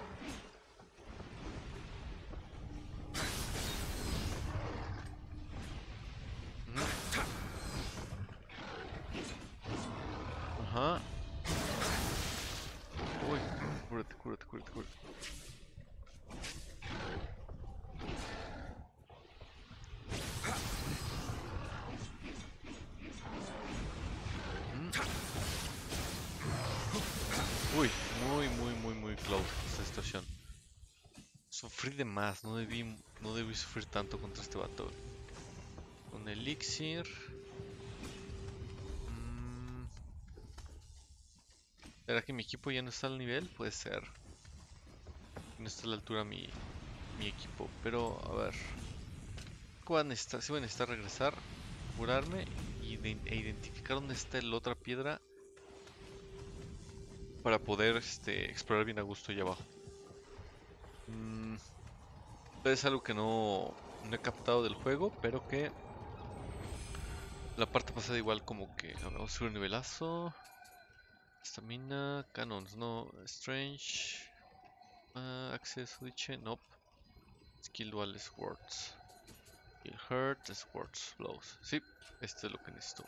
Ujú. Ajá. Uy, cúrate. Uy, muy close esta situación. Sufrí de más, no debí sufrir tanto contra este vato. Un elixir. ¿Será que mi equipo ya no está al nivel? Puede ser. No está a la altura mi equipo. Pero, a ver. ¿Qué voy a necesitar? Sí voy a necesitar regresar, curarme e identificar dónde está la otra piedra para poder explorar bien a gusto allá abajo. Es algo que no he captado del juego, pero que la parte pasada igual como que... A ver, vamos a subir un nivelazo. Estamina, canons, no. Strange. Access switch, nope. Skill dual swords. Skill hurt, swords, blows. Sí, esto es lo que necesito.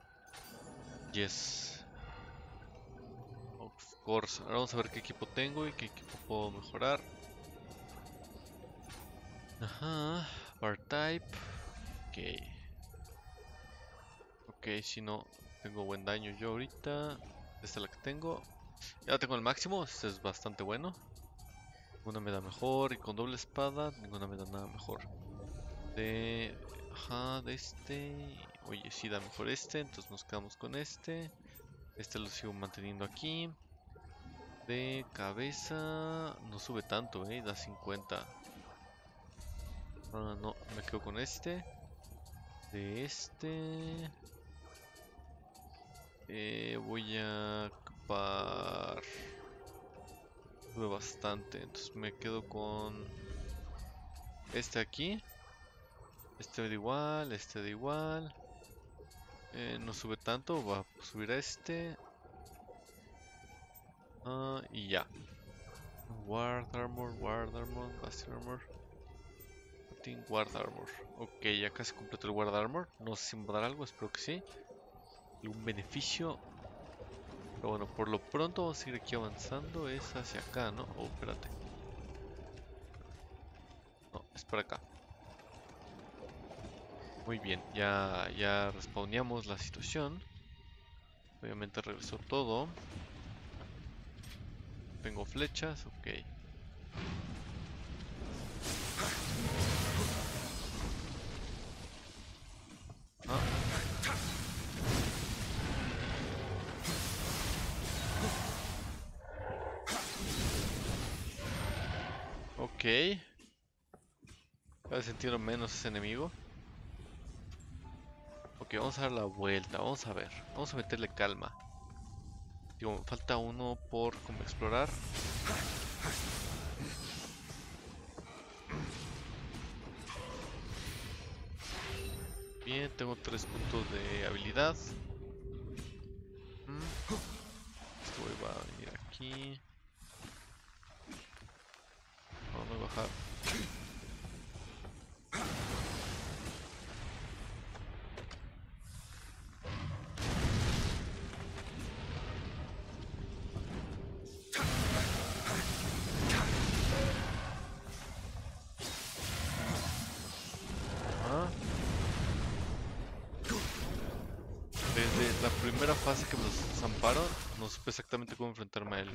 Yes. Of course. Ahora vamos a ver qué equipo tengo y qué equipo puedo mejorar. Ajá. Bar type. Ok. Ok, si no, tengo buen daño yo ahorita. Esta es la que tengo. Ya tengo el máximo, este es bastante bueno. Ninguna me da mejor. Y con doble espada, ninguna me da nada mejor. Ajá, de este. Oye, sí da mejor este, entonces nos quedamos con este. Este lo sigo manteniendo aquí. De cabeza, no sube tanto, da 50. Ah, no, me quedo con este. De este. Voy a ocupar. Sube bastante, entonces me quedo con este aquí. Este da igual, este da igual. No sube tanto, va a subir a este. Y ya. Guard armor, Master armor. Guard armor. Ok, ya casi completo el guard armor. No sé si me va a dar algo, espero que sí. Algún beneficio. Pero bueno, por lo pronto vamos a seguir aquí avanzando. Es hacia acá, ¿no? Oh, espérate. No, es para acá. Muy bien, ya respawneamos la situación. Obviamente regresó todo. Tengo flechas, ok. Ah. Ok. Voy a sentir menos ese enemigo. Ok, vamos a dar la vuelta, vamos a ver. Vamos a meterle calma. Digo, falta uno por como explorar. Bien, tengo 3 puntos de habilidad. Este güey va a venir aquí. Vamos a bajar. Ajá. Desde la primera fase que me los zamparon, no supe exactamente cómo enfrentarme a él.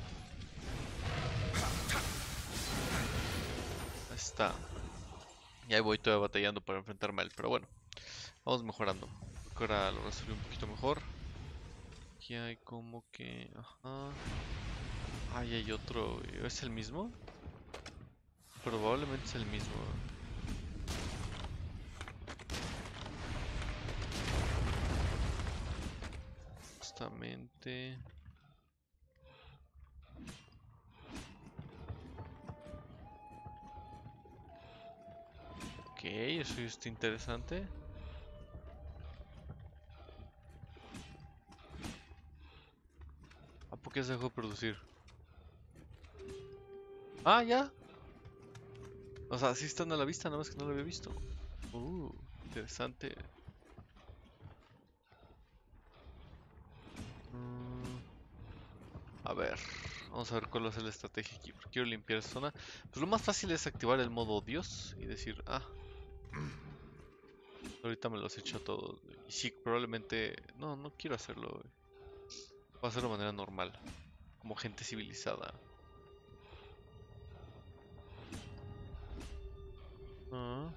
Ahí está. Y ahí voy todavía batallando para enfrentarme a él, pero bueno, vamos mejorando. Creo que ahora lo resolví un poquito mejor. Aquí hay como que... Ajá. Ahí hay otro. ¿Es el mismo? Probablemente es el mismo. Justamente. Ok, eso está interesante. ¿A poco ya se dejó producir? Ah, ya. O sea, sí están a la vista, nada más que no lo había visto. Interesante. Mm, a ver, vamos a ver cuál va a ser la estrategia aquí. Porque quiero limpiar zona. Pues lo más fácil es activar el modo Dios y decir, ahorita me los he hecho todos. Y sí, probablemente... No, no quiero hacerlo. Voy a hacerlo de manera normal. Como gente civilizada. Ah,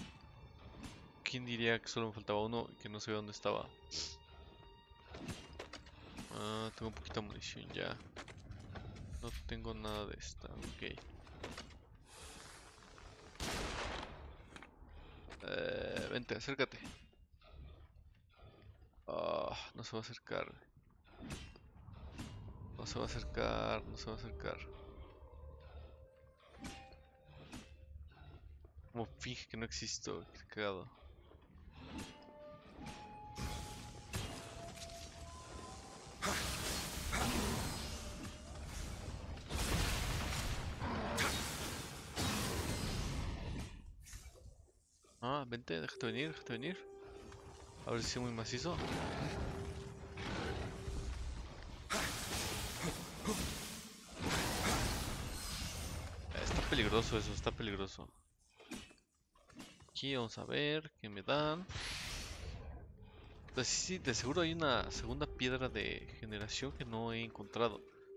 ¿quién diría que solo me faltaba uno y que no sé dónde estaba? Ah, tengo poquita munición ya. No tengo nada de esta, ok. Vente, acércate. Ah, no se va a acercar. No se va a acercar, no se va a acercar. Como finge que no existo, qué cagado. Ah, vente, déjate venir, déjate venir. A ver si es muy macizo. Está peligroso eso, está peligroso. Aquí vamos a ver qué me dan. Pues sí, de seguro hay una segunda piedra de generación que no he encontrado.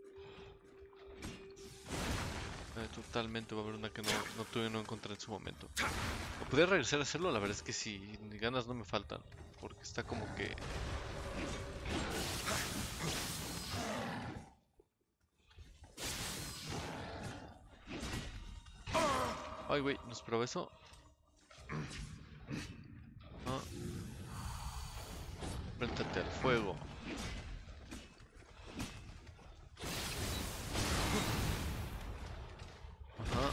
Totalmente va a haber una que no encontré en su momento. ¿O podría regresar a hacerlo? La verdad es que sí, ni ganas no me faltan. Porque está como que... Ay, güey, no esperaba eso. Ah, enfréntate al fuego. Ajá.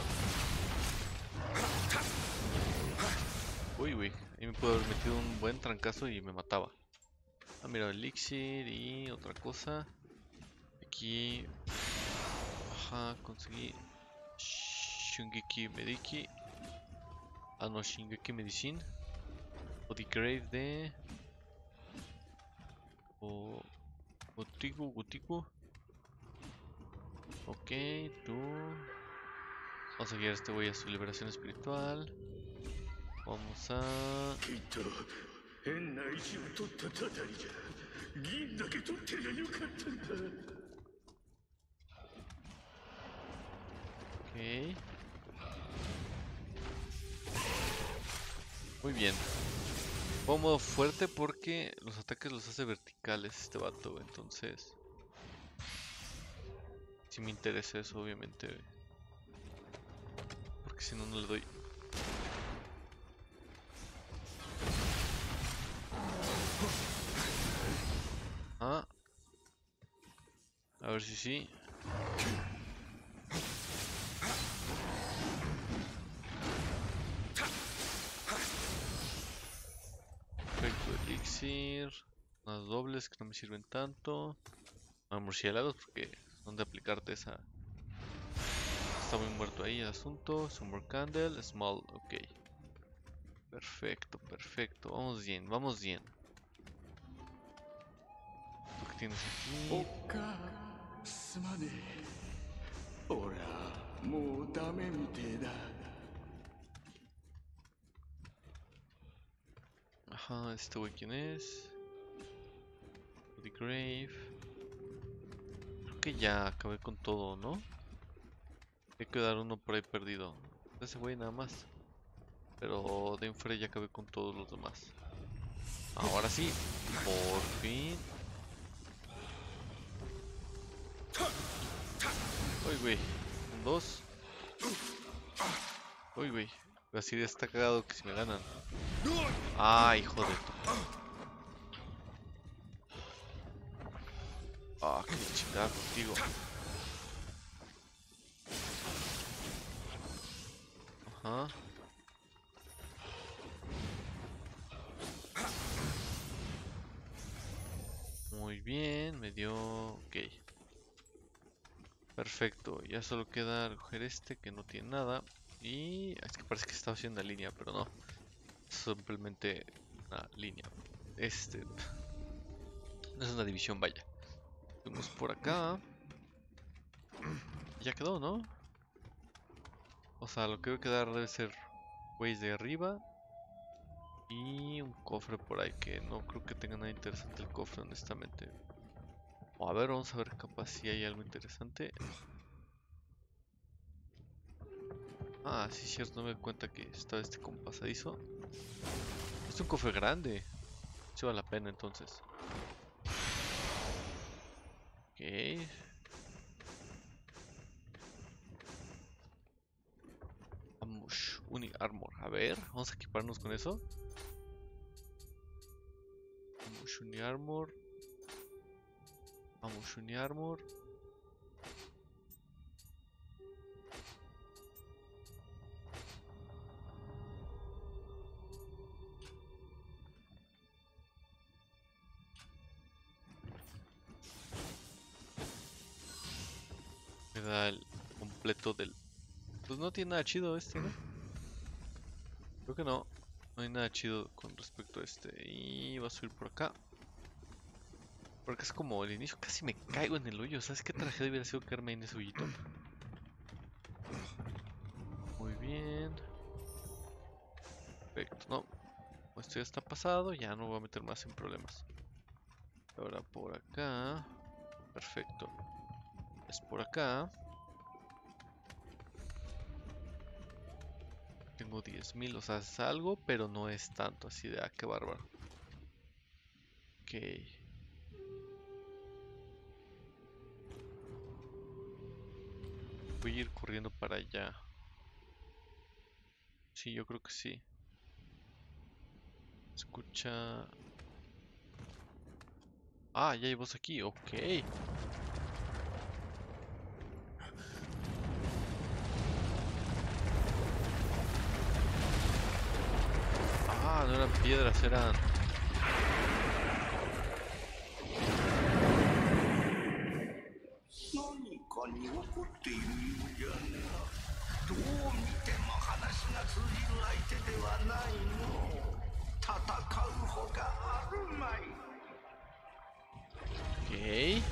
Uy, güey, ahí me pudo haber metido un buen trancazo y me mataba. Ah, mira, elixir y otra cosa. Aquí... Ajá, conseguí... Shungeki Mediki. Ah, no, Shingeki Medicine. Body Grave de... O... Gutiku. Ok, tú... Vamos a guiar a este güey a su liberación espiritual. Vamos a... きっと変な石を取ったたたりじゃ。銀だけ取ってりゃよかったんだ。 Ok. Muy bien. Pongo fuerte porque los ataques los hace verticales este vato, entonces... Si me interesa eso, obviamente. Porque si no, no le doy. Ah. A ver si sí. Perfecto, elixir. Unas dobles que no me sirven tanto. A murciélagos porque son de aplicarte esa. Está muy muerto ahí el asunto. Summer Candle, Small, ok. Perfecto, perfecto. Vamos bien, vamos bien. ¿Tú qué tienes aquí? おっかすまねえ。俺はもうダメみてえだ。 Ajá, este güey quién es. The Grave. Creo que ya acabé con todo, ¿no? Hay que dar uno por ahí perdido. Ese güey nada más. Pero de enfrente ya acabé con todos los demás. Ahora sí, por fin. Uy, güey. Un 2. Uy, güey. Así de está cagado que si me ganan. Ah, hijo de tu. Ah, qué chingada contigo. Ajá. Muy bien, me dio... Ok. Perfecto, ya solo queda coger este que no tiene nada. Y es que parece que está haciendo una línea, pero no. Simplemente una línea. No es una división, vaya. Vamos por acá. Ya quedó, ¿no? O sea, lo que va a quedar debe ser güeyes de arriba. Y un cofre por ahí, que no creo que tenga nada interesante el cofre, honestamente. O a ver, vamos a ver capaz si hay algo interesante. Ah, sí, cierto, no me di cuenta que estaba este como pasadizo. Es un cofre grande. Sí vale la pena entonces. Ambush, Uni Armor. A ver, vamos a equiparnos con eso. Ambush, Uni Armor. Ambush, Uni Armor. Me da el completo del... Pues no tiene nada chido este, ¿no? Creo que no. No hay nada chido con respecto a este. Y va a subir por acá. Porque es como el inicio. Casi me caigo en el hoyo. ¿Sabes qué tragedia hubiera sido caerme en ese hoyito? Muy bien. Perfecto. No. Esto ya está pasado. Ya no voy a meter más en problemas. Ahora por acá. Perfecto. Es por acá. Tengo 10,000, o sea, es algo, pero no es tanto, así de, qué bárbaro. Ok. Voy a ir corriendo para allá. Sí, yo creo que sí. Escucha... Ah, ya hay voz aquí, ok. Ah, no eran piedras, eran... Ok.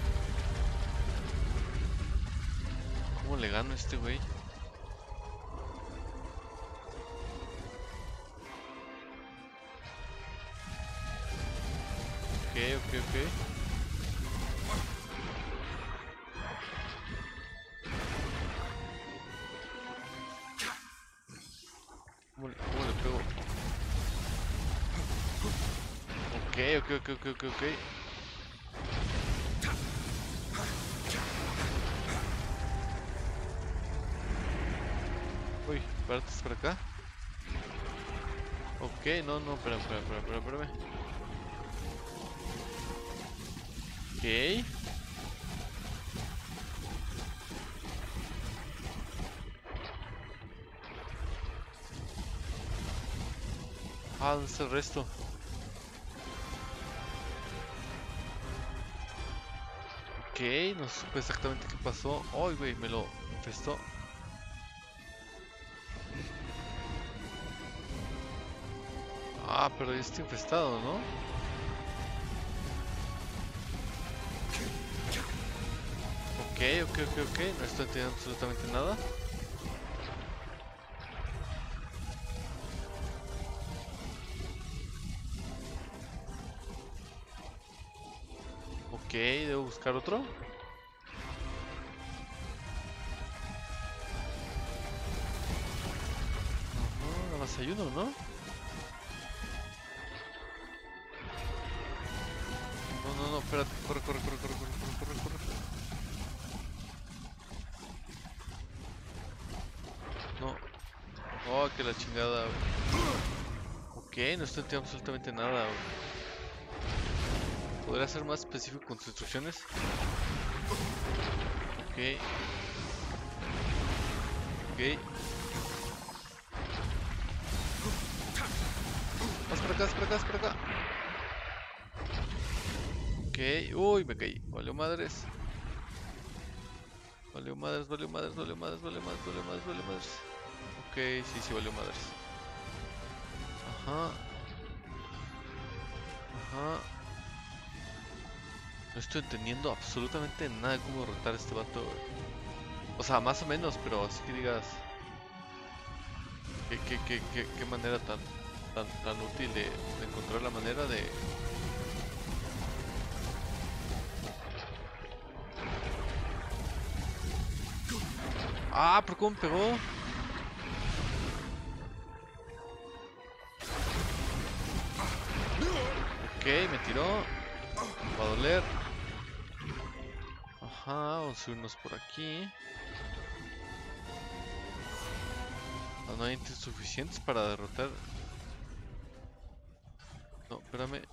¿Cómo le gano a este güey? Ok, ok, ok. ¿Cómo le pego? Ok, ok, ok, ok, ok, ok. Uy, ¿partes por acá? Ok, no, no, espérame. Ok. Ah, ¿dónde está el resto? Ok, no supe exactamente qué pasó. Ay, güey, me lo infestó. Ah, pero ya está infestado, ¿no? Ok, ok, ok, ok. No estoy entendiendo absolutamente nada. Ok, debo buscar otro. Ajá, nada más hay uno, ¿no? No, no, no, espérate. Corre, corre, corre, corre, corre, corre, corre, corre. No. Oh, que la chingada, güey. Ok, no estoy entendiendo absolutamente nada, güey. ¿Podría ser más específico con tus instrucciones? Ok. Ok. Vas por acá, vas por acá, vas por acá. Ok. Uy, me caí. Valió madres. Valió madres, valió madres, valió madres, valió madres, valió madres, valió madres. Ok, sí, sí, valió madres. Ajá. Ajá. No estoy entendiendo absolutamente nada de cómo derrotar a este vato, güey. O sea, más o menos, pero así que digas... ¿Qué manera tan útil de encontrar la manera de... Ah, ¿por cómo me pegó? Ok, me tiró. Va a doler. Ajá, vamos a subirnos por aquí. No hay entes suficientes para derrotar. No, espérame.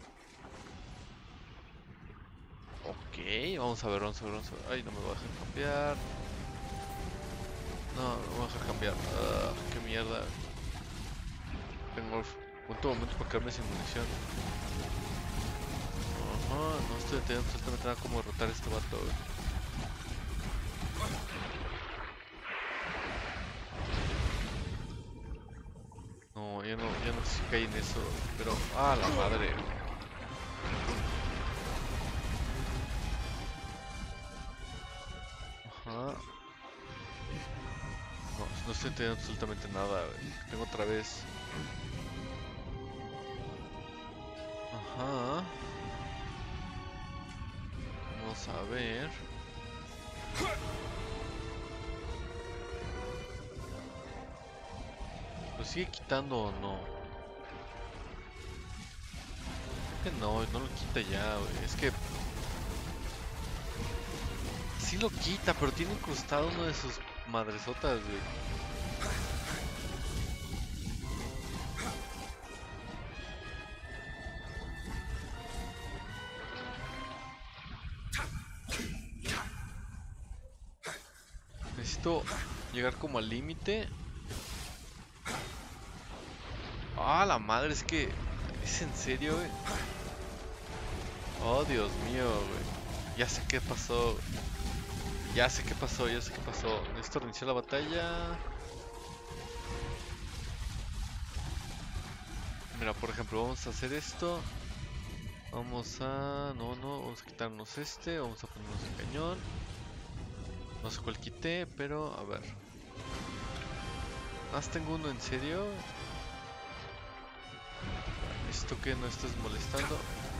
Ok, vamos a ver, vamos a ver, vamos a ver. Ay, no me va a dejar cambiar. No, no me va a dejar cambiar. Qué mierda. Tengo un todo momento para quedarme sin munición. Ajá, no estoy entendiendo absolutamente nada cómo derrotar a este vato. No, ya no sé si caí en eso, pero... ¡Ah, la madre! Ajá. No estoy entendiendo absolutamente nada. Tengo otra vez. Ajá. Vamos a ver. ¿Lo sigue quitando o no? Creo que no lo quita ya, güey. Es que... Sí lo quita, pero tiene incrustado uno de sus madresotas, güey. Necesito llegar como al límite. Ah, la madre, es que... ¿Es en serio, güey? Oh, Dios mío, güey. Ya sé qué pasó. Ya sé qué pasó, ya sé qué pasó. Necesito reiniciar la batalla. Mira, por ejemplo, vamos a hacer esto. Vamos a... No, vamos a quitarnos este. Vamos a ponernos el cañón. No sé cuál quité, pero a ver. Más tengo uno en serio. Esto que no estés molestando.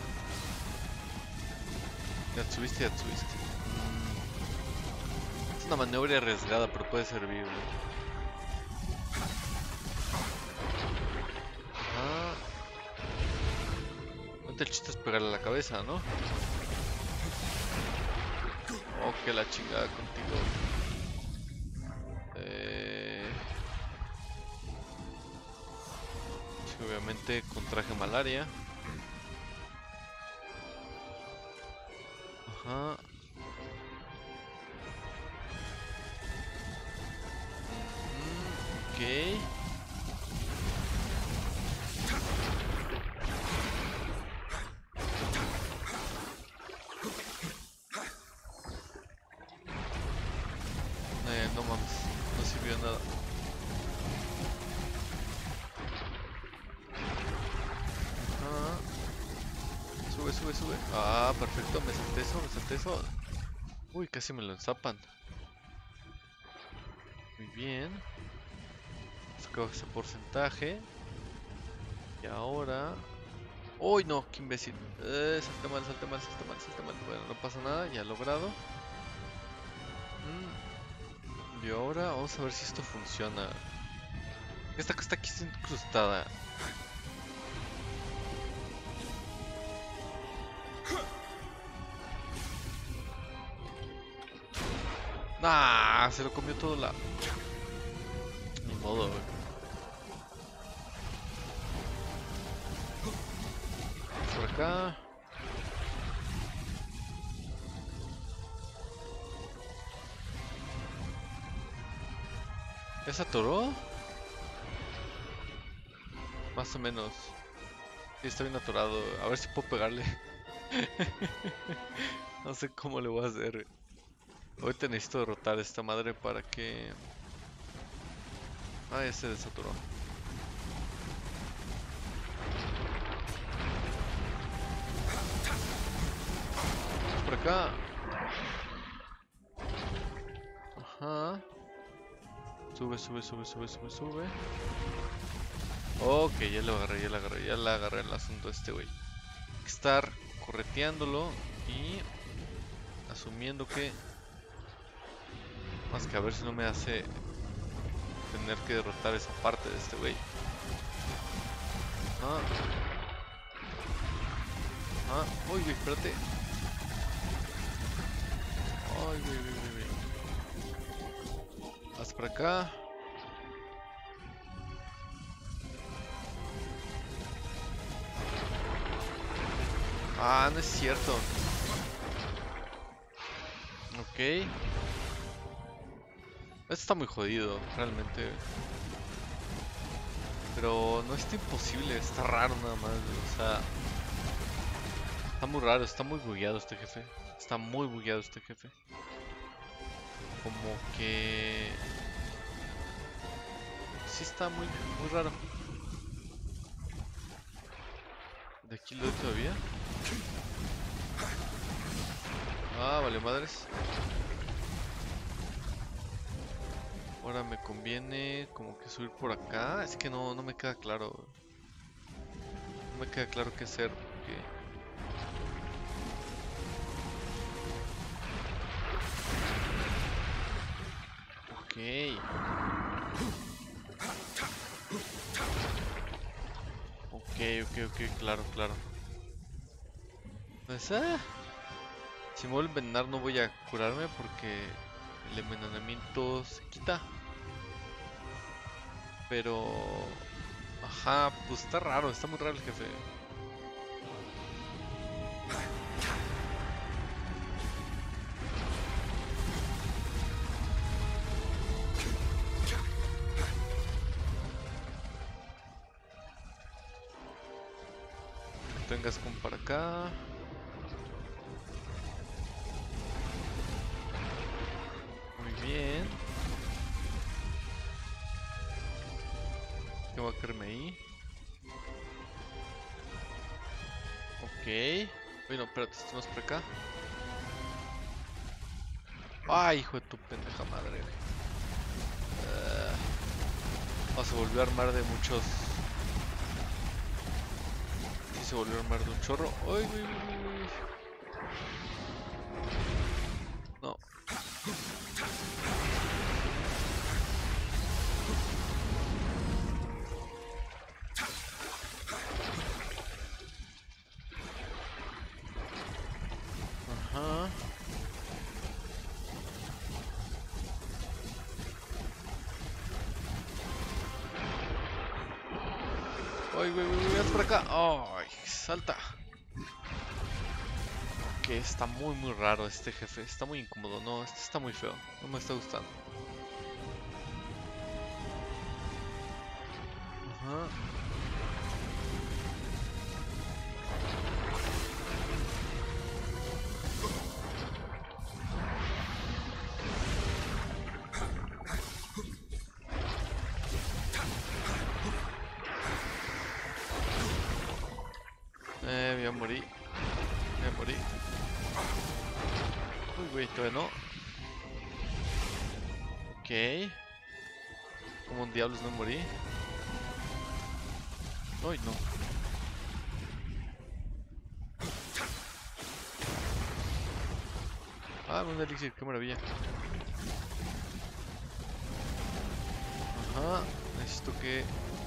Ya subiste, ya subiste. Es una maniobra arriesgada, pero puede servir. Ajá. El chiste es pegarle a la cabeza, ¿no? Oh, que la chingada contigo. Sí, obviamente contraje malaria. Ajá. Ok. No mames, no sirvió nada. Ajá. Sube. Ah, perfecto, me salté eso. Uy, casi me lo enzapan. Muy bien. Saco ese porcentaje. Y ahora... ¡Uy, no! ¡Qué imbécil! Salté mal. Bueno, no pasa nada, ya logrado. Y ahora vamos a ver si esto funciona. Esta que está aquí está incrustada. ¡Ah! Se lo comió todo la... Ni modo, güey. Por acá. ¿Ya se atoró? Más o menos. Sí, está bien atorado. A ver si puedo pegarle. No sé cómo le voy a hacer. Ahorita necesito derrotar a esta madre para que... Ah, ya se desatoró. Por acá. Ajá. Sube. Ok, ya lo agarré, ya le agarré el asunto a este güey. Hay que estar correteándolo y asumiendo que... Más que a ver si no me hace tener que derrotar esa parte de este güey. Uy, espérate. Ay, güey. Hasta por acá. Ah, no es cierto. Ok. Esto está muy jodido, realmente. Pero no está imposible, está raro nada más. O sea, está muy raro, está muy bugueado este jefe. Está muy bugueado este jefe. Como que... sí está muy raro. ¿De aquí lo doy todavía? Ah, vale madres. Ahora me conviene como que subir por acá. Es que no me queda claro. No me queda claro qué hacer. Ok. Ok, claro. Pues si me vuelvo a envenenar no voy a curarme porque el envenenamiento se quita. Pero... ajá, pues está raro, está muy raro el jefe. Vengas con para acá. Muy bien. ¿Qué va a caerme ahí? Ok. Bueno, espérate, estamos por acá. Ay, hijo de tu pendeja madre. Se volvió a armar de muchos. Sí, se volvió a armar de un chorro. Ay, güey. No. Ajá. Ay, güey, haz por acá. Ay, salta. Ok, está muy raro este jefe. Está muy incómodo. No, este está muy feo. No me está gustando. Ajá. Voy a morir. Uy, güey, todavía no. Ok. ¿Cómo un diablos no morí? Ay, no. Ah, un elixir, qué maravilla. Ajá. Necesito que...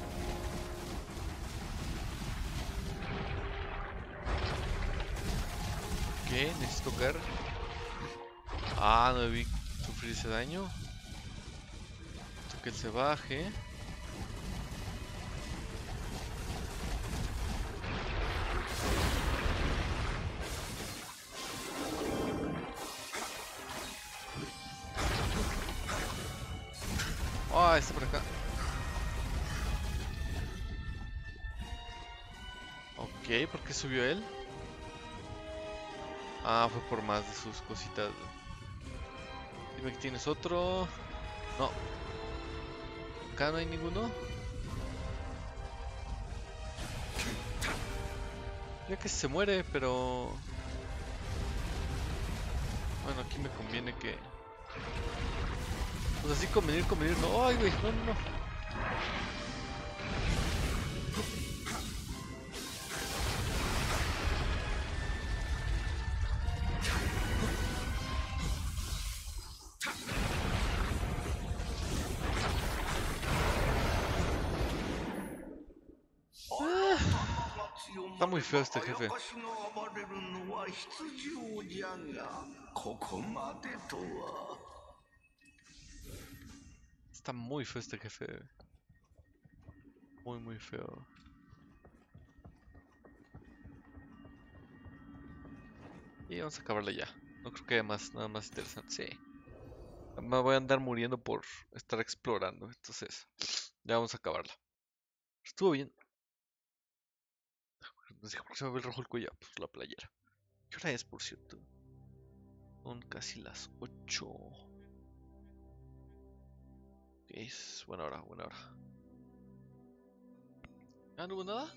¿qué? Necesito caer. Ah, no debí sufrir ese daño. Necesito que él se baje. Ah, está por acá. Ok, ¿por qué subió él? Ah, fue por más de sus cositas. Dime que tienes otro. No. Acá no hay ninguno. Ya que se muere, pero... bueno, aquí me conviene que... pues así convenir, no. Ay, güey, no. Está muy feo este jefe. あやかしが暴れるのは必要じゃが、ここまでとは。 Está muy feo este jefe. Muy, muy feo. Y vamos a acabarla ya. No creo que haya más, nada más interesante. Sí. Me voy a andar muriendo por estar explorando. Entonces, ya vamos a acabarla. Estuvo bien. Nos dijo, ¿por qué se me ve el rojo el cuello? Pues la playera. ¿Qué hora es, por cierto? Son casi las 8. Es buena hora, buena hora. Ah, ¿no hubo nada?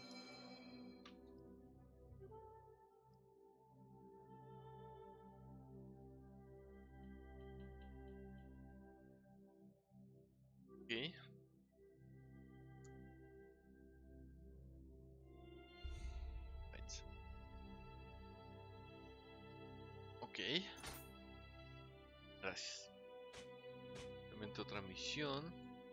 Ok. Right. Ok. Gracias. Simplemente otra misión.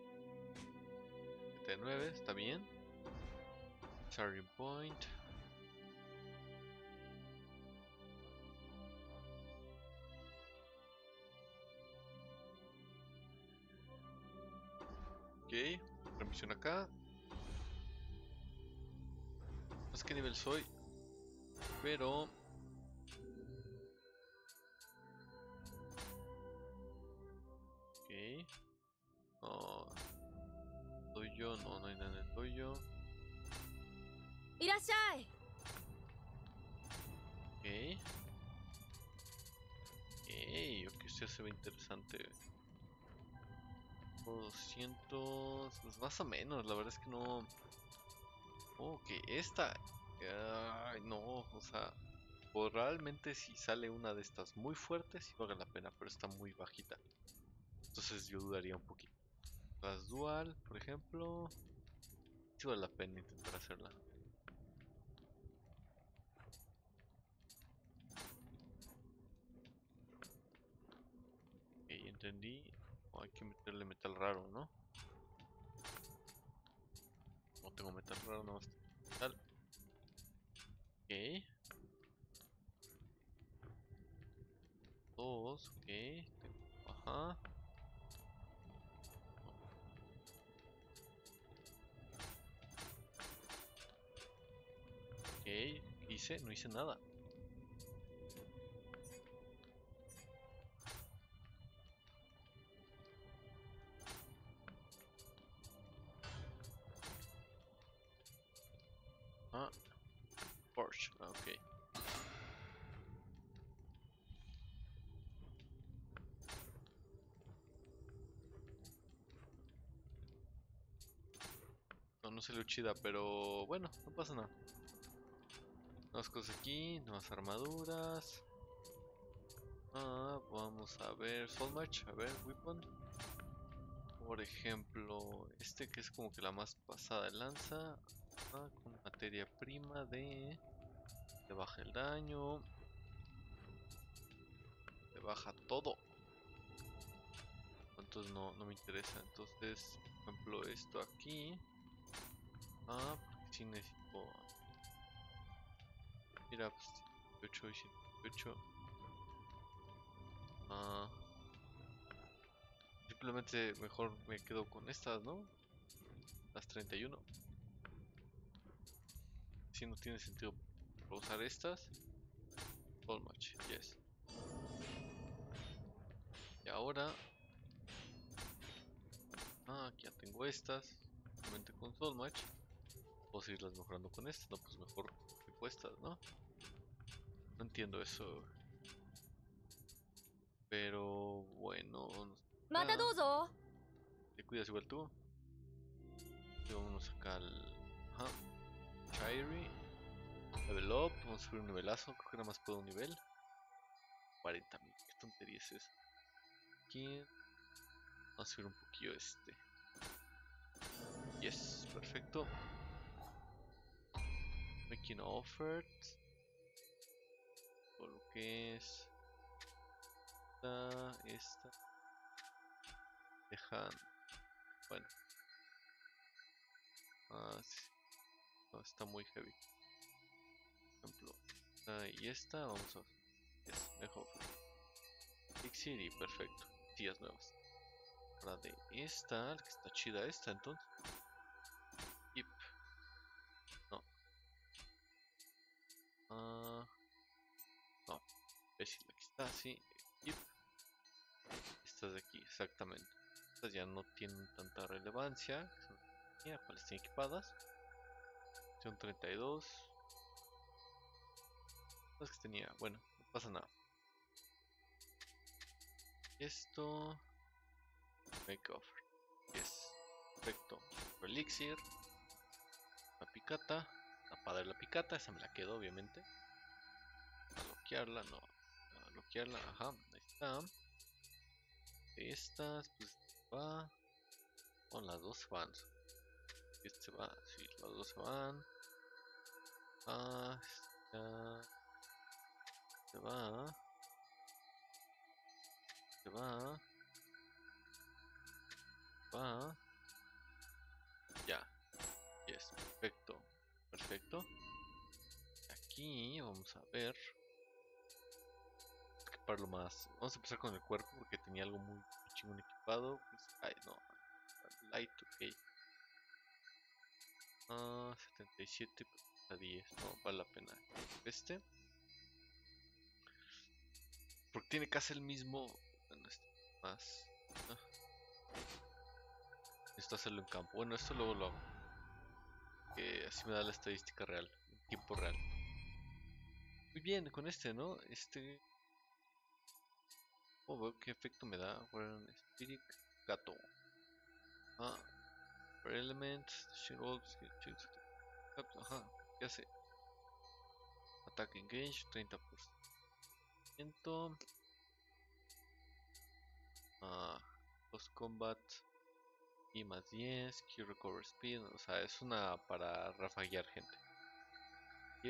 79, está bien. Starting point. Ok. Otra misión acá. No sé qué nivel soy. Pero... Ok. Oh, dojo, no, no hay nada en el dojo. いらっしゃい。 Ok. Ok, esto se ve interesante. Por 200, pues más o menos, la verdad es que no. Ok, esta. Ay, no, o sea, pues realmente si sale una de estas muy fuertes, sí vale la pena, pero está muy bajita. Entonces yo dudaría un poquito. Las dual, por ejemplo, sí vale la pena intentar hacerla. Ok, entendí. Oh, hay que meterle metal raro, ¿no? No tengo metal raro, no más metal. Ok. Dos, ok. Ajá. Ok, ¿qué hice? No hice nada. Ah, Porsche, ok. No, no salió chida, pero bueno, no pasa nada. Nuevas cosas aquí, nuevas armaduras. Ah, vamos a ver, Soul Match, a ver, Weapon. Por ejemplo, este que es como que la más pasada de lanza. Ah, con materia prima de... Le baja el daño. Le baja todo. Entonces no, no me interesa. Entonces, por ejemplo, esto aquí. Ah, porque sí necesito... Mira, pues 108 y 108. Ah, simplemente mejor me quedo con estas, ¿no? Las 31. Si no tiene sentido usar estas. All match, yes. Y ahora... Ah, aquí ya tengo estas. Simplemente con Soul Match. Puedo seguirlas mejorando con estas. No, pues mejor que puestas, ¿no? No entiendo eso. Pero bueno, no またどうぞ。 te cuidas igual tú. Y vámonos acá al... Ajá. Chairi. Level up. Vamos a subir un nivelazo. Creo que nada más puedo un nivel. 40.000. Qué tontería es esa. Aquí. Vamos a subir un poquillo este. Yes, perfecto. Making offer. Todo lo que es. Esta. Dejan. Bueno. Sí, no, está muy heavy. Por ejemplo, y esta, vamos a ver. Es mejor. Elixir y perfecto. Tías nuevas. Ahora de esta, que está chida esta, entonces. Yep. No. No. Imbécil, aquí está, sí. Yep. Estas de aquí, exactamente. Estas ya no tienen tanta relevancia. Mira, cuáles están equipadas. Son 32. No es que tenía, bueno, no pasa nada. Esto. Makeover. Yes. Perfecto. Elixir. La picata. La espada de la picata. Esa me la quedo, obviamente. A bloquearla, no. A bloquearla, ajá. Ahí está. De estas, pues va. Con las dos se van. Este se va. Sí, las dos se van. Ah, esta. Se va. Se va. Va. Ya. Yes. Perfecto. Perfecto. Aquí vamos a ver. Equiparlo más. Vamos a empezar con el cuerpo porque tenía algo muy chingón equipado. Pues, ay, no. Light, ok. 77 a 10. No, vale la pena. Este. Porque tiene casi el mismo. Bueno, este más. Ah, necesito hacerlo en campo. Bueno, esto luego lo hago. Que así me da la estadística real. En tiempo real. Muy bien, con este, ¿no? Este. Oh, veo qué efecto me da. Bueno, Spirit Gato. Ah, per element. Ajá, ¿qué hace? Attack engage 30%. Ah, post combat y más 10. Q recover speed. O sea, es una para rafaguear gente. Y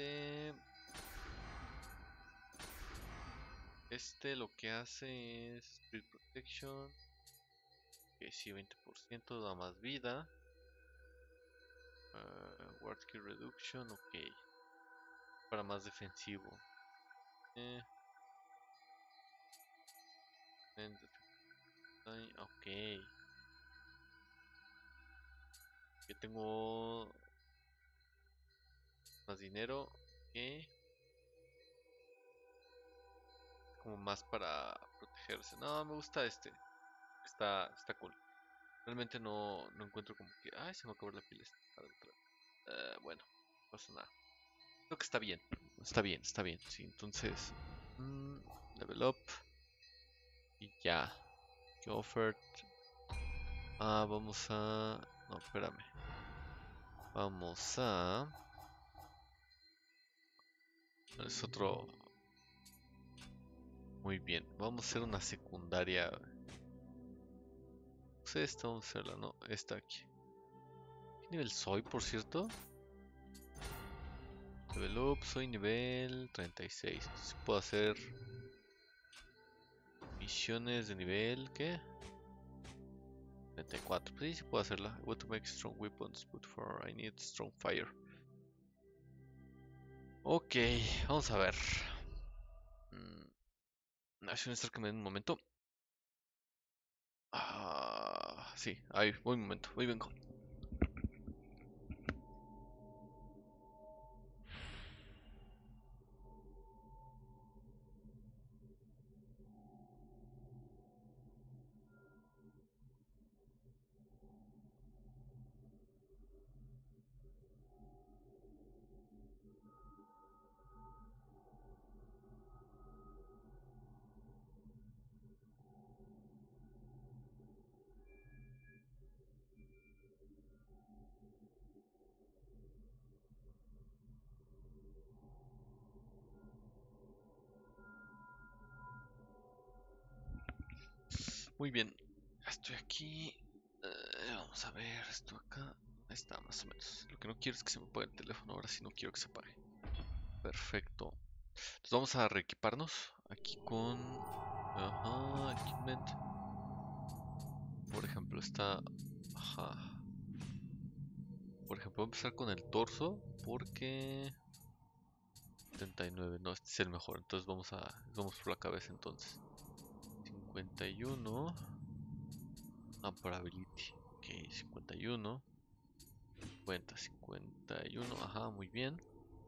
este lo que hace es Speed Protection. Que sí, 20% da más vida. Ward Skill Reduction, ok. Para más defensivo. Ok. Yo tengo más dinero. Que como más para protegerse. No, me gusta este. Está cool. Realmente no encuentro como que. Ay, se me acabó la pila. Bueno, no pasa nada. Creo que está bien. Está bien, está bien. Sí, entonces. Level up. Y ya. Que offered. Vamos a. No, espérame. Vamos a. Es otro. Muy bien. Vamos a hacer una secundaria. Pues esta vamos a hacerla, no. Esta aquí. ¿Qué nivel soy, por cierto? Level up, soy nivel 36. Entonces puedo hacer misiones de nivel. ¿Qué? 34. Pues sí, puedo hacerla. I want to make strong weapons, but for I need strong fire. Ok, vamos a ver. National Star que me den un momento. Sí, ahí, voy un momento, voy vengo. Muy bien, estoy aquí. Vamos a ver esto acá. Ahí está, más o menos. Lo que no quiero es que se me apague el teléfono. Ahora sí no quiero que se apague. Perfecto. Entonces vamos a reequiparnos aquí con. Ajá, equipment. Por ejemplo, está. Ajá. Por ejemplo, voy a empezar con el torso. Porque. 79, no, este es el mejor, entonces vamos por la cabeza entonces. 51. Amparability. Ok, 51. 50, 51. Ajá, muy bien.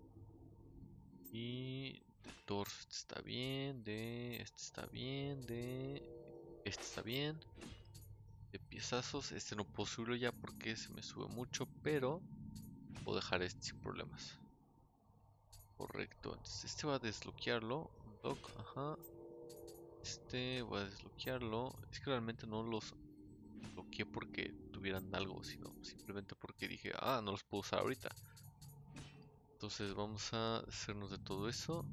Y de torso este está bien. Este está bien. Este está bien. De piezazos. Este no puedo subirlo ya porque se me sube mucho. Pero puedo dejar este sin problemas. Correcto. Entonces este va a desbloquearlo. Unlock, ajá. Este voy a desbloquearlo. Es que realmente no los bloqueé porque tuvieran algo, sino simplemente porque dije, ah, no los puedo usar ahorita. Entonces vamos a hacernos de todo eso.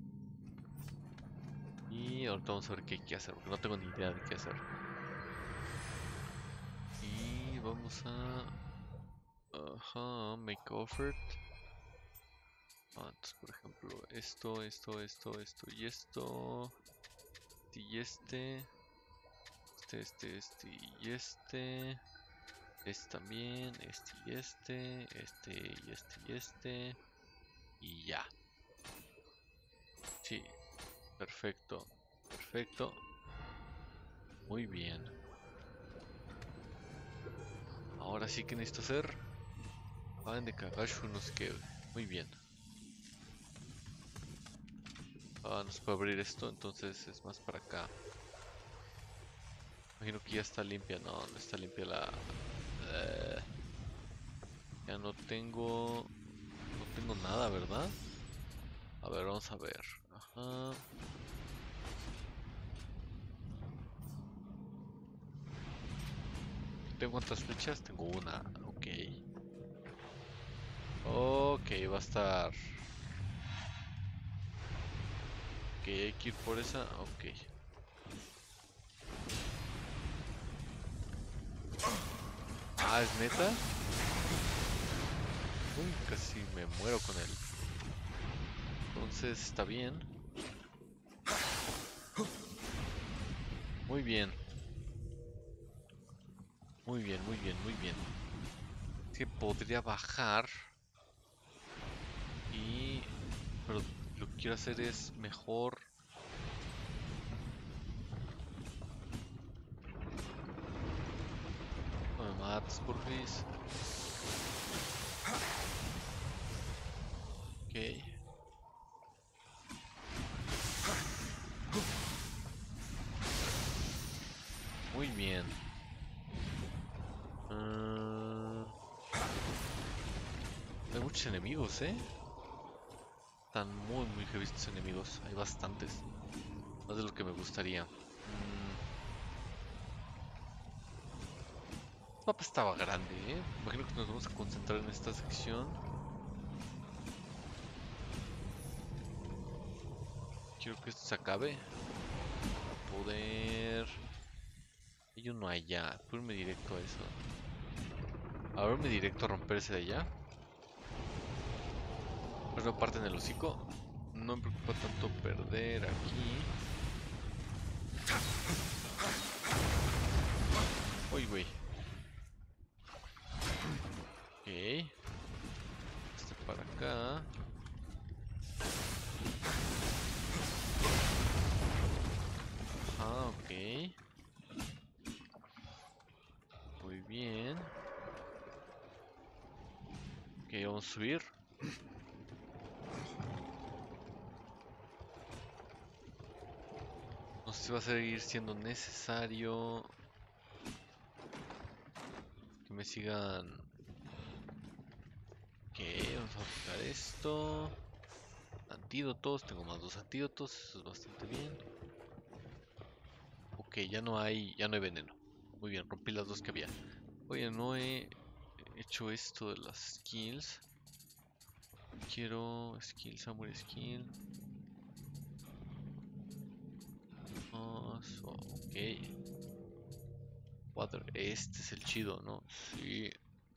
Y ahorita vamos a ver qué hay que hacer, porque no tengo ni idea de qué hacer. Y vamos a... Ajá, make offer. Entonces, por ejemplo, esto y esto. Y este. Este y este. Este también, este y este. Y ya. Sí, perfecto. Perfecto. Muy bien. Ahora sí que necesito hacer Fan de Kagashu no sé qué. Muy bien. No se puede abrir esto, entonces es más para acá. Imagino que ya está limpia. No, no está limpia la... ya no tengo... No tengo nada, ¿verdad? A ver, vamos a ver. Ajá. ¿Tengo cuántas flechas? Tengo una. Ok. Ok, va a estar... Ok, hay que ir por esa. Ok. Ah, ¿es neta? Uy, casi me muero con él. Entonces, está bien. Muy bien. Muy bien, muy bien, muy bien. Es que podría bajar. Y... Pero lo que quiero hacer es mejor... No me mates, porfis. Ok. Muy bien. Hay muchos enemigos, ¿eh? Están muy, muy heavy estos enemigos. Hay bastantes. Más de lo que me gustaría. El mapa estaba grande, ¿eh? Imagino que nos vamos a concentrar en esta sección. Quiero que esto se acabe. Para poder... Hay uno allá. Puedo irme directo a eso. Ahora irme directo a romper ese de allá. Pero no parte en el hocico. No me preocupa tanto perder aquí. Uy, güey. Ok. Este para acá. Ah, ok. Muy bien. Ok, vamos a subir. No sé si va a seguir siendo necesario que me sigan. Ok, vamos a buscar esto. Antídotos, tengo más 2 antídotos, eso es bastante bien. Ok, ya no hay veneno. Muy bien, rompí las 2 que había. Oye, no he hecho esto de las skills. Quiero skill, samurai skill. Ok. Water, este es el chido, ¿no? Sí.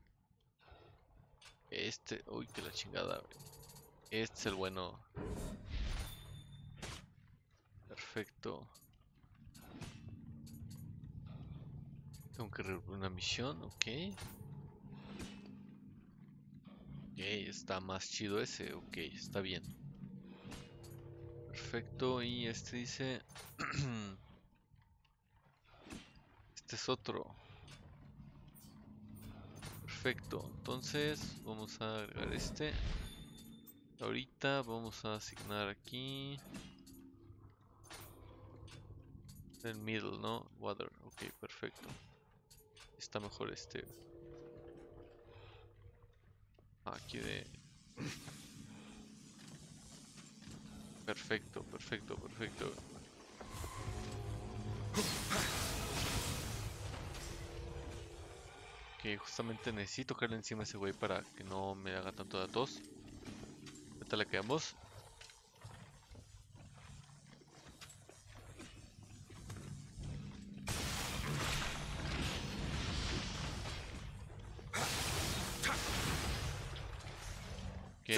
Uy, que la chingada. Este es el bueno. Perfecto. Tengo que resolver una misión, ok. Ok, está más chido ese, ok, está bien. Perfecto, y este dice... este es otro. Perfecto, entonces vamos a agregar este. Ahorita vamos a asignar aquí el middle, ¿no? Water, ok, perfecto. Está mejor este. Aquí de... Perfecto, perfecto, perfecto. Que justamente necesito caerle encima a ese güey para que no me haga tanto de tos. Ahorita le quedamos. Ok.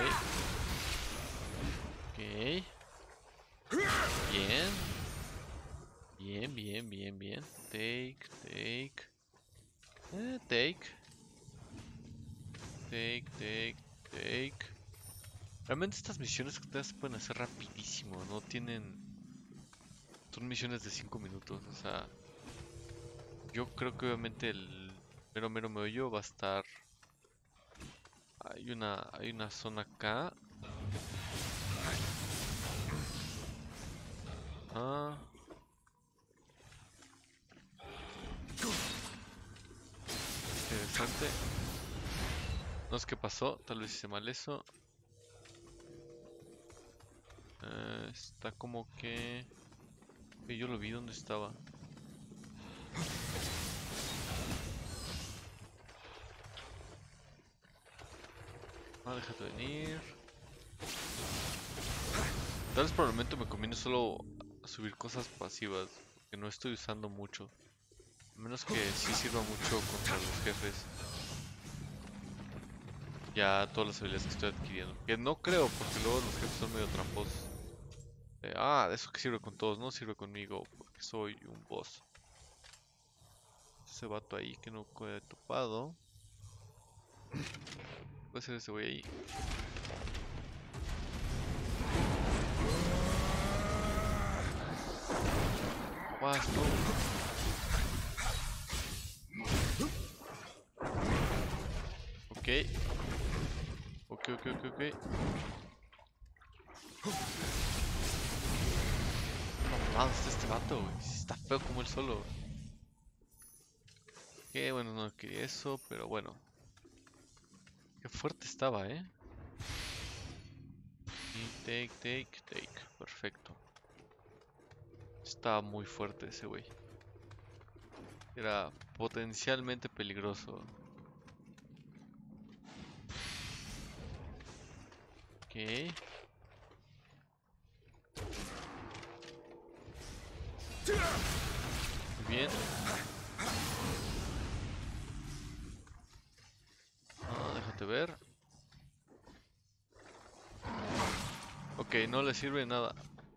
Ok. Bien. Bien, bien, bien, bien. Take, take. Take. Take, take, take. Realmente estas misiones que ustedes pueden hacer rapidísimo, no tienen... Son misiones de 5 minutos, o sea... Yo creo que obviamente el mero mero meollo va a estar... Hay una zona acá. Ah... Interesante. No sé qué pasó, tal vez hice mal eso. Está como que... yo lo vi, ¿dónde estaba? Ah, déjate venir. Tal vez por el momento me conviene solo subir cosas pasivas, que no estoy usando mucho. A menos que sí sirva mucho contra los jefes. Ya todas las habilidades que estoy adquiriendo. Que no creo, porque luego los jefes son medio tramposos. Eso que sirve con todos, no sirve conmigo, porque soy un boss. Ese vato ahí que no he topado. Puede ser ese güey ahí. Aguas, no. Ok. Ok, ok, ok, ok. No, está este vato, güey. Sí está feo como él solo. Que bueno, no quería eso, pero bueno. Qué fuerte estaba, ¿eh? Y take, take, take. Perfecto. Estaba muy fuerte ese güey. Era potencialmente peligroso. Ok. Muy bien. Déjate ver. Ok, no le sirve nada.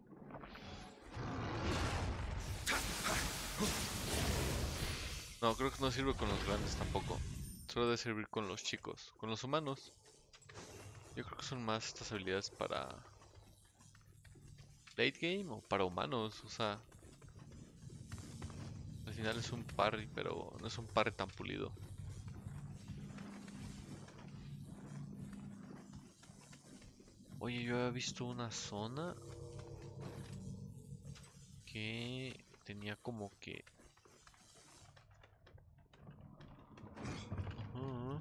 No, creo que no sirve con los grandes tampoco. Solo debe servir con los chicos. Con los humanos. Yo creo que son más estas habilidades para late game o para humanos. O sea, al final es un parry, pero no es un parry tan pulido. Oye, yo había visto una zona que tenía como que... Ujú.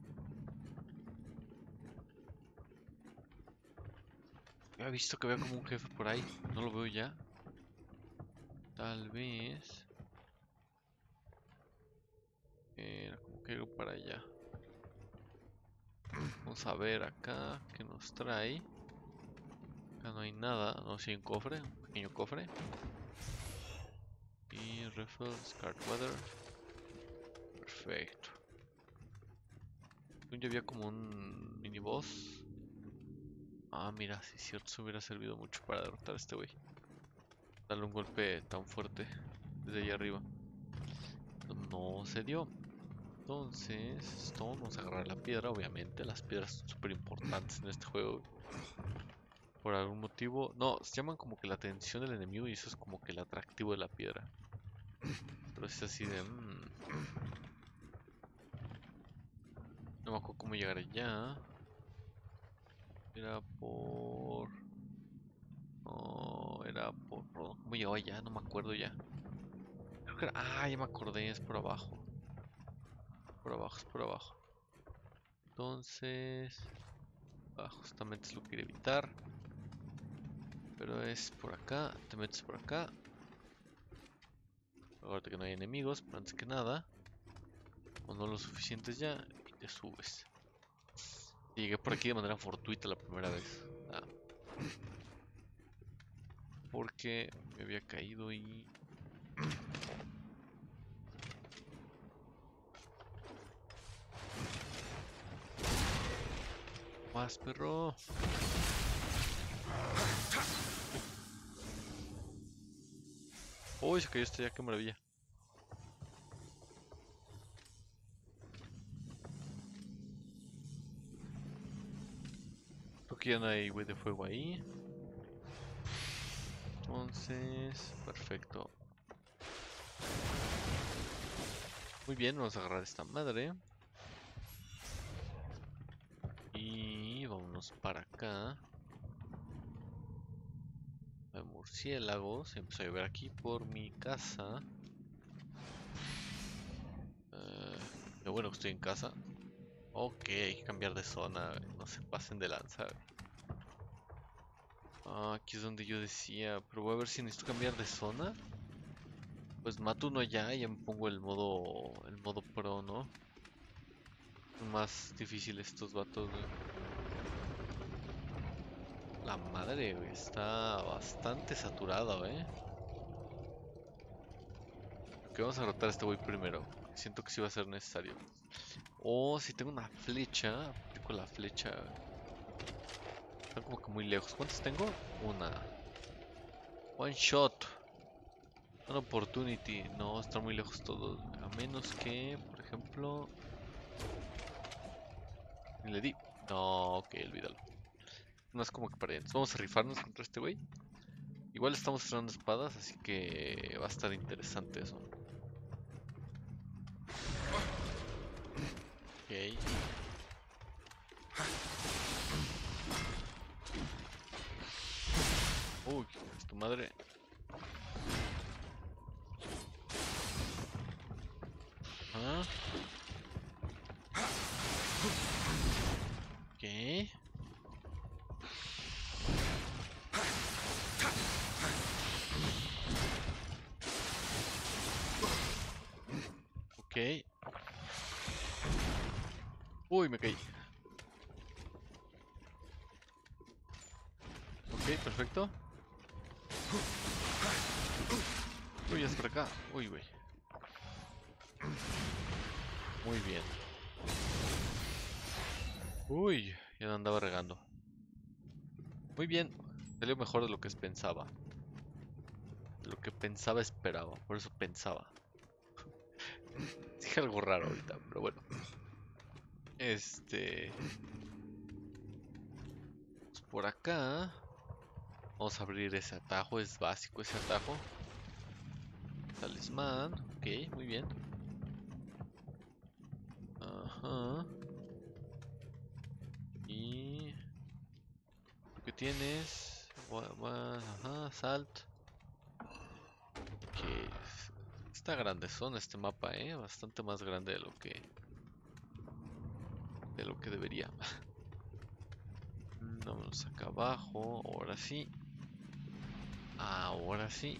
Había visto que había como un jefe por ahí. No lo veo ya. Tal vez... Era como que algo para allá. Vamos a ver acá qué nos trae. Acá no hay nada. No, sí hay un cofre. Un pequeño cofre. Y Refills, Card Weather. Perfecto. Ya había como un mini boss. Ah, mira, sí es cierto, eso hubiera servido mucho para derrotar a este güey. Darle un golpe tan fuerte desde allá arriba. No se dio. Entonces, Stone, vamos a agarrar la piedra, obviamente. Las piedras son súper importantes en este juego. Por algún motivo. No, se llaman como que la atención del enemigo y eso es como que el atractivo de la piedra. Pero es así de... No me acuerdo cómo llegar allá. Era por... No, era por... ¿Cómo llegaba allá? No me acuerdo ya. Creo que era... Ah, ya me acordé, es por abajo. Por abajo, es por abajo. Entonces... justamente es lo que quiero evitar. Pero es por acá, te metes por acá. Acuérdate que no hay enemigos, pero antes que nada. O no lo suficientes ya y te subes. Llegué por aquí de manera fortuita la primera vez. Porque me había caído y... Más perro. Uy, se cayó este ya, qué maravilla. Creo que ya no hay güey de fuego ahí. Entonces, perfecto. Muy bien, vamos a agarrar esta madre. Y vámonos para acá. Hay murciélagos. Empezó a llover aquí por mi casa. Qué bueno que estoy en casa. Ok, hay que cambiar de zona. No se pasen de lanza. Aquí es donde yo decía. Pero voy a ver si necesito cambiar de zona. Pues mato uno allá y ya me pongo el modo pro, ¿no? Más difícil estos vatos, güey. La madre, güey, está bastante saturado, Ok, vamos a derrotar a este güey primero. Siento que sí va a ser necesario. O si tengo una flecha, aplico la flecha. Están como que muy lejos. ¿Cuántas tengo? Una. One shot. One opportunity. No, están muy lejos todos. A menos que, por ejemplo... Ni le di. No, ok, olvídalo. No es como que para allá. Vamos a rifarnos contra este güey. Igual estamos estrenando espadas, así que va a estar interesante eso. Ok. Uy, es tu madre. Ah. Ok. Ok. Uy, me caí. Ok, perfecto. Uy, es por acá. Uy, güey. Muy bien. Uy, ya no andaba regando. Muy bien. Salió mejor de lo que pensaba. De lo que pensaba esperaba. Por eso pensaba. Dije algo raro ahorita, pero bueno. Pues por acá. Vamos a abrir ese atajo. Es básico ese atajo. Talismán. Ok, muy bien. Ajá. Y... ¿qué tienes? Ajá, salt. Que está grande son este mapa, bastante más grande de lo que debería. Vámonos acá abajo, ahora sí. Ahora sí.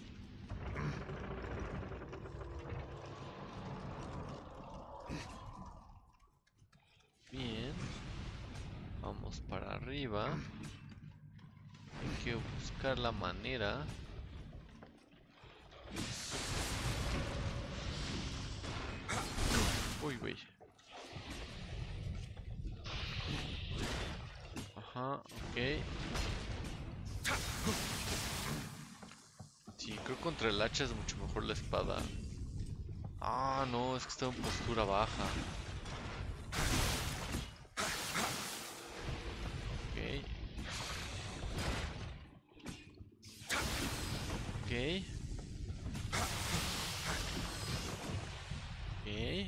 Bien. Vamos para arriba. Hay que buscar la manera. Uy, güey. Ajá, ok. Sí, creo que contra el hacha es mucho mejor la espada. Ah, no, es que está en postura baja. Ok. Ok.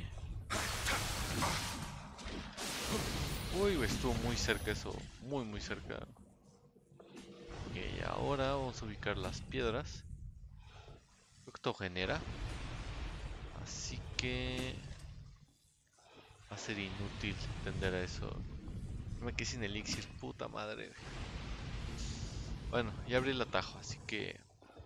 Uy, güey, estuvo muy cerca eso. Muy cerca. Ok, ahora vamos a ubicar las piedras. Creo que todo genera. Así que va a ser inútil tender a eso. Me quedé sin elixir, puta madre. Bueno, ya abrí el atajo, así que...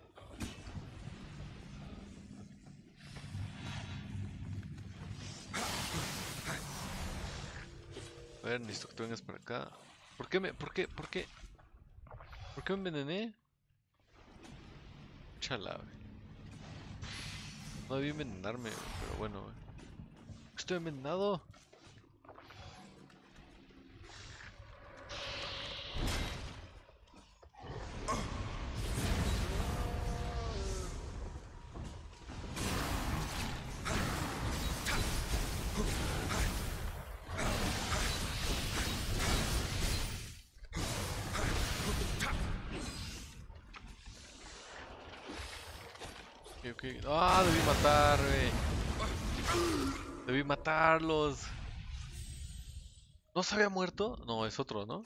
A ver, necesito que te vengas para acá. ¿Por qué me... ¿Por qué me envenené? Chala, güey. No debí envenenarme, güey, pero bueno, güey. Estoy envenenado. Ok. Ah, debí matar, güey. Debí matarlos. ¿No se había muerto? No, es otro, ¿no?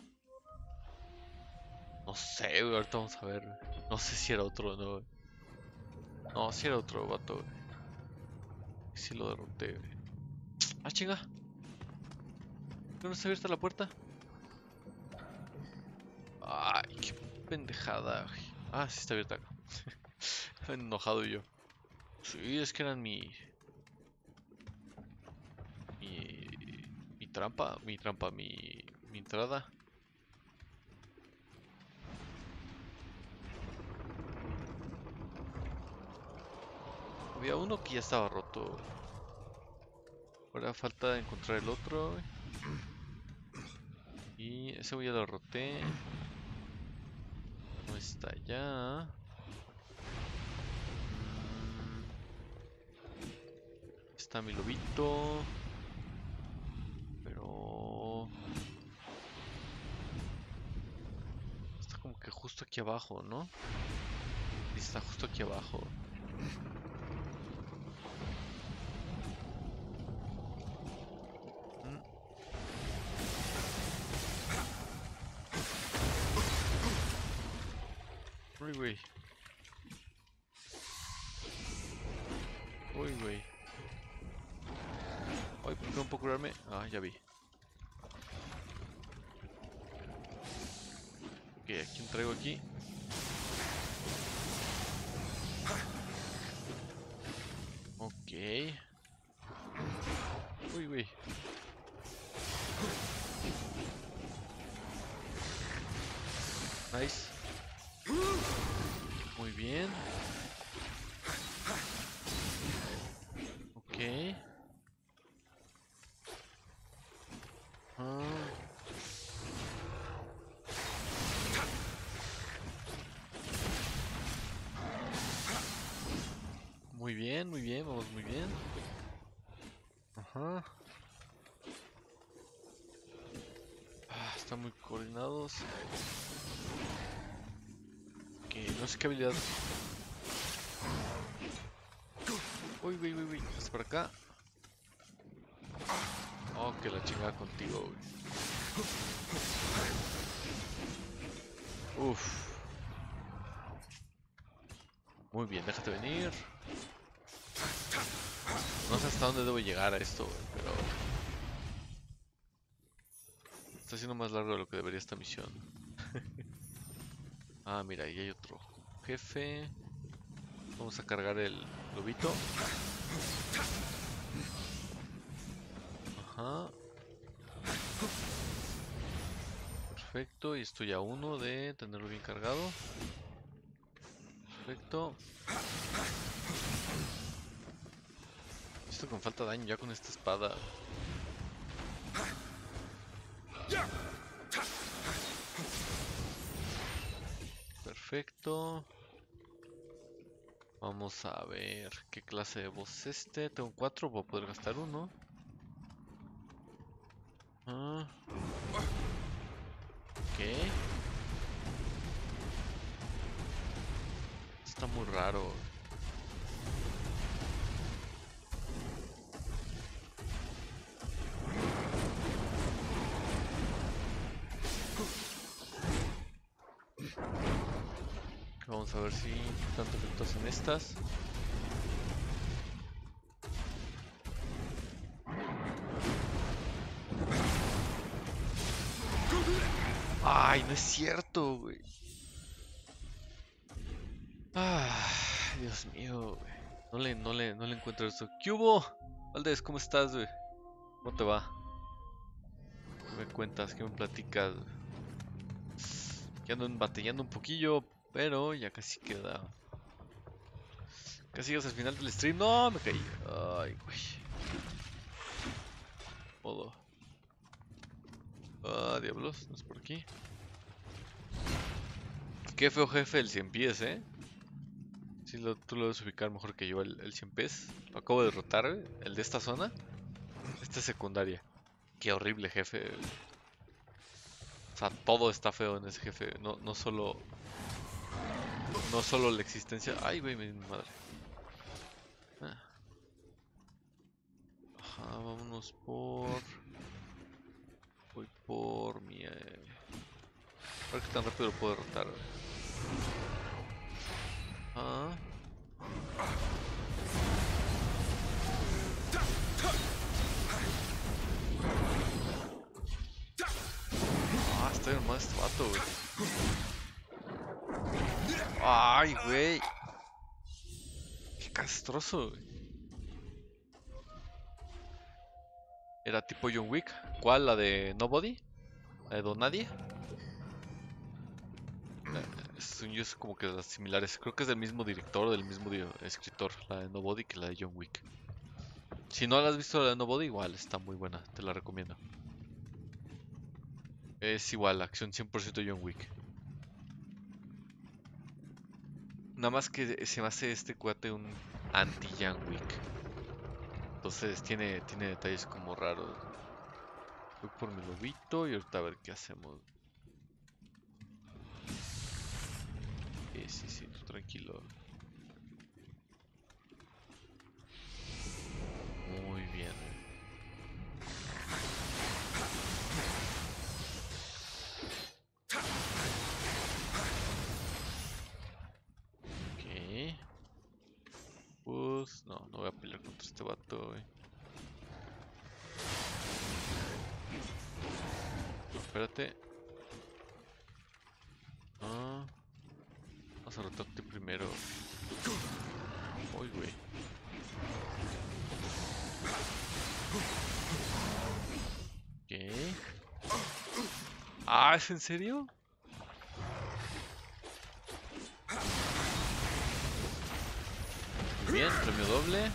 No sé, güey, ahorita vamos a ver, güey. No sé si era otro o no, güey. No, si era otro vato, güey. Sí lo derroté, güey. Ah, chinga. ¿Por qué no está abierta la puerta? Ay, qué pendejada, güey. Ah, sí está abierta acá. Enojado yo. Sí, es que eran mi trampa, mi entrada. Había uno que ya estaba roto. Ahora falta encontrar el otro, güey. Y ese güey ya lo roté. No está allá. Está mi lobito. Pero... está como que justo aquí abajo, ¿no? Sí, está justo aquí abajo. Mm. Uy, güey. Uy, güey. Ay, ¿por qué no puedo curarme? Ah, ya vi. Ok, ¿a quién traigo aquí? Ok. Uy, güey. Nice. Muy bien. Ok. Ah. Muy bien, vamos muy bien. Ajá. Ah, están muy coordinados. Ok, no sé qué habilidad. Uy, güey, güey, güey. Hasta por acá. Oh, que la chingada contigo, güey. Uf. Muy bien, déjate venir. No sé hasta dónde debo llegar a esto, güey, pero... está siendo más largo de lo que debería esta misión. Ah, mira, ahí hay otro jefe. Vamos a cargar el lobito. Ajá. Perfecto, y estoy a uno de tenerlo bien cargado. Perfecto. Esto con falta de daño ya con esta espada. Perfecto. Vamos a ver qué clase de boss es este. Tengo 4, voy a poder gastar uno. Ah. Ok. Está está muy raro. Vamos a ver si tanto efecto hacen estas. Ay, no es cierto, güey. Ah, Dios mío, güey. No le encuentro esto. ¿Qué hubo? Valdés, ¿cómo estás, güey? ¿Cómo te va? ¿Qué me cuentas? ¿Qué me platicas? Que ando batallando un poquillo, pero ya casi queda. Casi llegas al final del stream. No, me caí. Ay, güey. Modo. Ah, diablos, no es por aquí. Qué feo jefe el 100 pies, Sí, tú lo debes ubicar mejor que yo, el 100 pies. Lo acabo de derrotar, güey. El de esta zona. Esta es secundaria. Qué horrible jefe. O sea, todo está feo en ese jefe. No solo la existencia. Ay, güey, mi madre. Ah. Ajá, vámonos por. Voy por mi. A ver qué tan rápido lo puedo derrotar. Ah. Ah, está bien mal este vato, güey. Ay, güey. Qué castroso, güey. Era tipo John Wick. ¿Cuál? ¿La de Nobody? ¿La de Don Nadie? Es como que las similares. Creo que es del mismo director, del mismo escritor, la de Nobody, que la de John Wick. Si no la has visto la de Nobody, igual está muy buena, te la recomiendo. Es igual, acción 100% John Wick. Nada más que se me hace este cuate un anti-John Wick. Entonces tiene detalles como raros. Voy por mi lobito y ahorita a ver qué hacemos. Sí, tú tranquilo. Muy bien. Ok. Pues no voy a pelear contra este vato, güey. Espérate. Vamos a rotarte primero. Uy, güey. Ok. Ah, ¿es en serio? Muy bien, premio doble.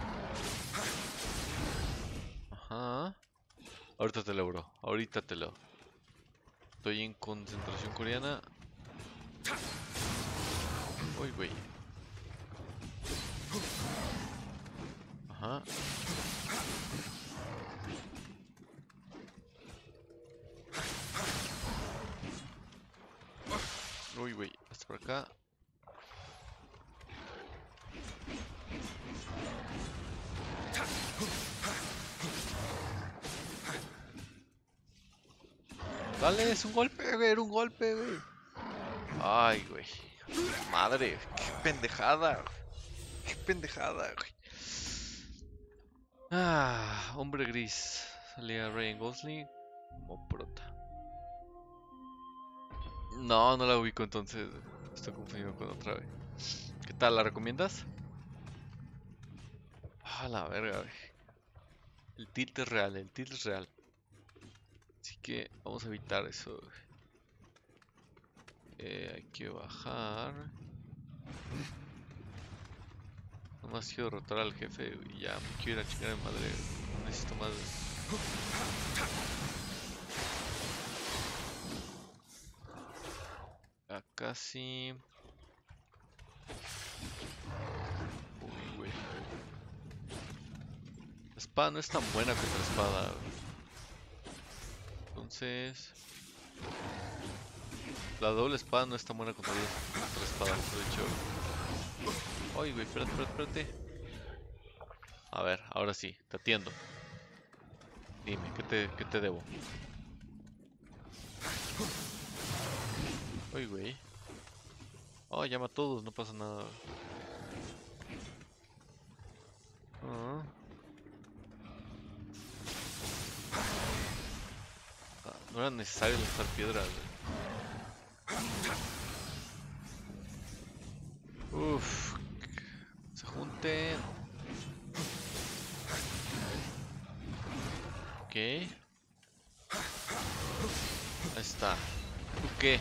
Ajá. Ahorita te lo, bro. Ahorita te lo. Estoy en concentración coreana. Uy, güey. Ajá. Uy, güey. Hasta por acá. Dale, es un golpe, güey. Era un golpe, güey. Ay, güey. Madre, qué pendejada. Qué pendejada, güey. Ah, hombre gris. Salía Ryan Gosling como prota. No la ubico entonces. Estoy confundido con otra vez. ¿Qué tal? ¿La recomiendas? Ah, la verga, güey. El tilt es real, el tilt es real. Así que vamos a evitar eso. Hay que bajar. Nomás quiero derrotar al jefe y ya me quiero ir a chingar de madre. No necesito más. Acá sí. Uy, güey. La espada no es tan buena contra la espada, güey. Entonces... La doble espada no es tan buena contra la espada, de hecho. Ay, güey, espérate. A ver, ahora sí, te atiendo. Dime, ¿qué te debo? Ay, güey. Oh, llama a todos, no pasa nada. Ah. No era necesario lanzar piedras, güey. Uff. Se junten. Ok. Ahí está. ¿Tú qué?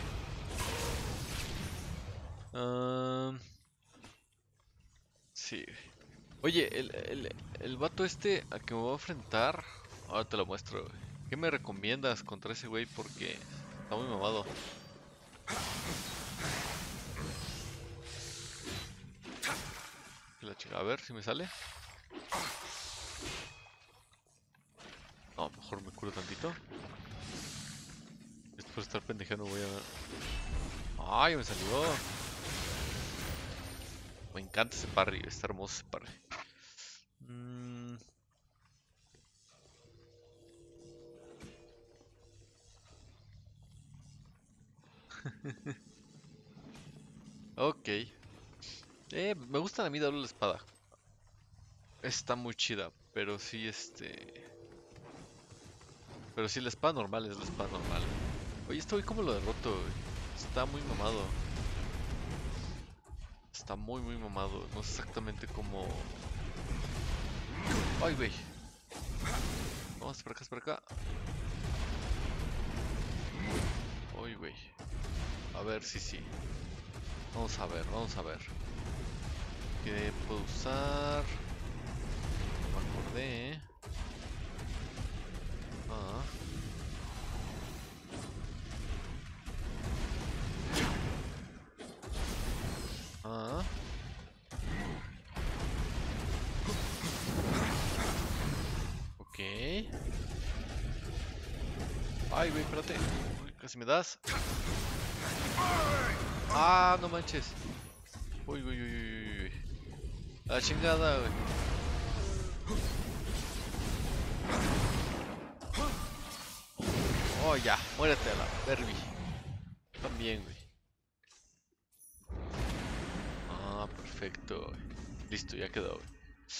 Sí. Oye, el vato este a que me voy a enfrentar. Ahora te lo muestro, güey. ¿Qué me recomiendas contra ese güey? Porque está muy mamado. Que la chica, a ver si me sale. No, mejor me curo tantito. Después de estar pendejando voy a... ¡Ay, me salió! Me encanta ese parry, está hermoso ese parry. Ok. Me gusta a mí darle la espada. Está muy chida, pero sí Pero sí, la espada normal es la espada normal. Oye, este güey, ¿cómo lo derroto, güey? Está muy mamado. Está muy mamado. No sé exactamente cómo... ¡Ay, güey! Vamos por acá. ¡Ay, güey! A ver, sí. Vamos a ver. ¿Qué puedo usar? No me acordé, ¿eh? Ah. Ah. Ok. Ay, güey, espérate. Uy, casi me das. Ah, no manches. Uy. La chingada, güey. Oh, ya. Muérete a la Berby. También, güey. Ah, perfecto, güey. Listo, ya quedó, güey.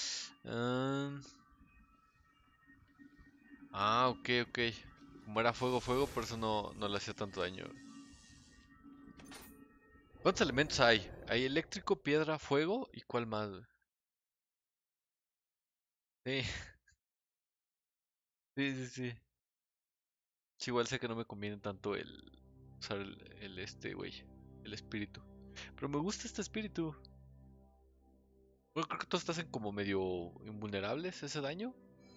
Ok. Como era fuego, por eso no le hacía tanto daño, güey. ¿Cuántos elementos hay? Hay eléctrico, piedra, fuego y ¿cuál más, güey? Sí, sí. Sí, igual sé que no me conviene tanto el usar güey, el espíritu. Pero me gusta este espíritu. Bueno, creo que todos te hacen como medio invulnerables ese daño.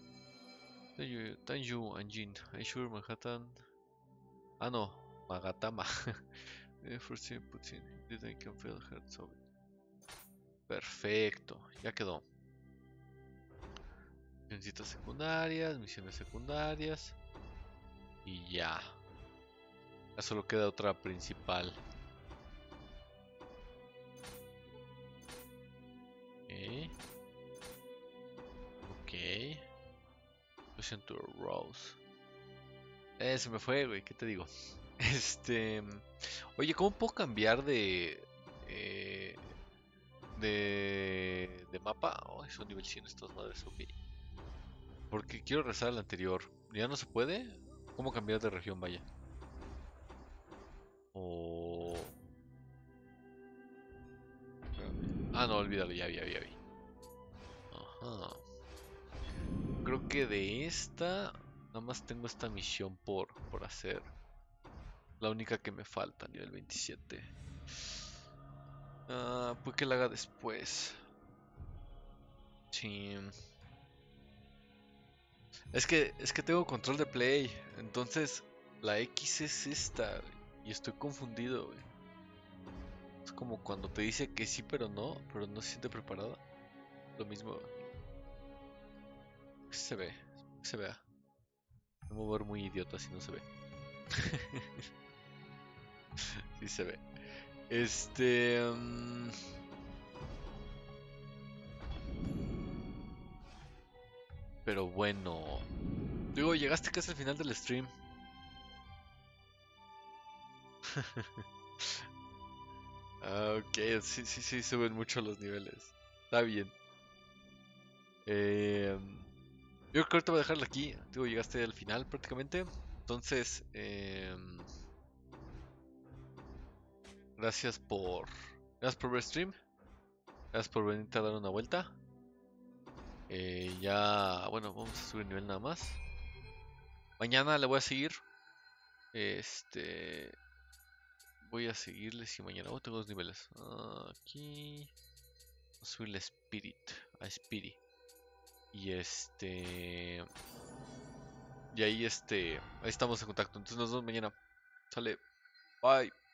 Tanju, Anjin, Aishur, Manhattan. Ah, no, Magatama. First puts in, didn't can feel hurt, so... Perfecto, ya quedó. Misiones secundarias. Y ya. Ya solo queda otra principal. Ok. Listen to Rose. Se me fue, güey, ¿qué te digo? Oye, ¿cómo puedo cambiar eh, de mapa? Oh, son nivel 100 estas madres, ok. Porque quiero rezar al anterior. ¿Ya no se puede? ¿Cómo cambiar de región, vaya? O... Ah, no, olvídalo, ya vi. Ajá. Creo que de esta... Nada más tengo esta misión por hacer. La única que me falta, nivel 27. Pues que la haga después. Sí. Es que tengo control de play. Entonces, la X es esta, güey, y estoy confundido, güey. Es como cuando te dice que sí, pero no se siente preparada. Lo mismo, güey. Se ve, se vea. Me voy a ver muy idiota si no se ve. Sí se ve. Pero bueno. Digo, llegaste casi al final del stream. Ok, sí, suben mucho los niveles. Está bien. Yo creo que ahorita voy a dejarlo aquí. Digo, llegaste al final prácticamente. Entonces, gracias por ver stream. Gracias por venirte a dar una vuelta. Bueno, vamos a subir nivel nada más. Mañana le voy a seguir. Voy a seguirle si mañana. Oh, tengo dos niveles. Aquí. Voy a subirle a Spirit. Y Y ahí estamos en contacto. Entonces nos vemos mañana. Sale. Bye.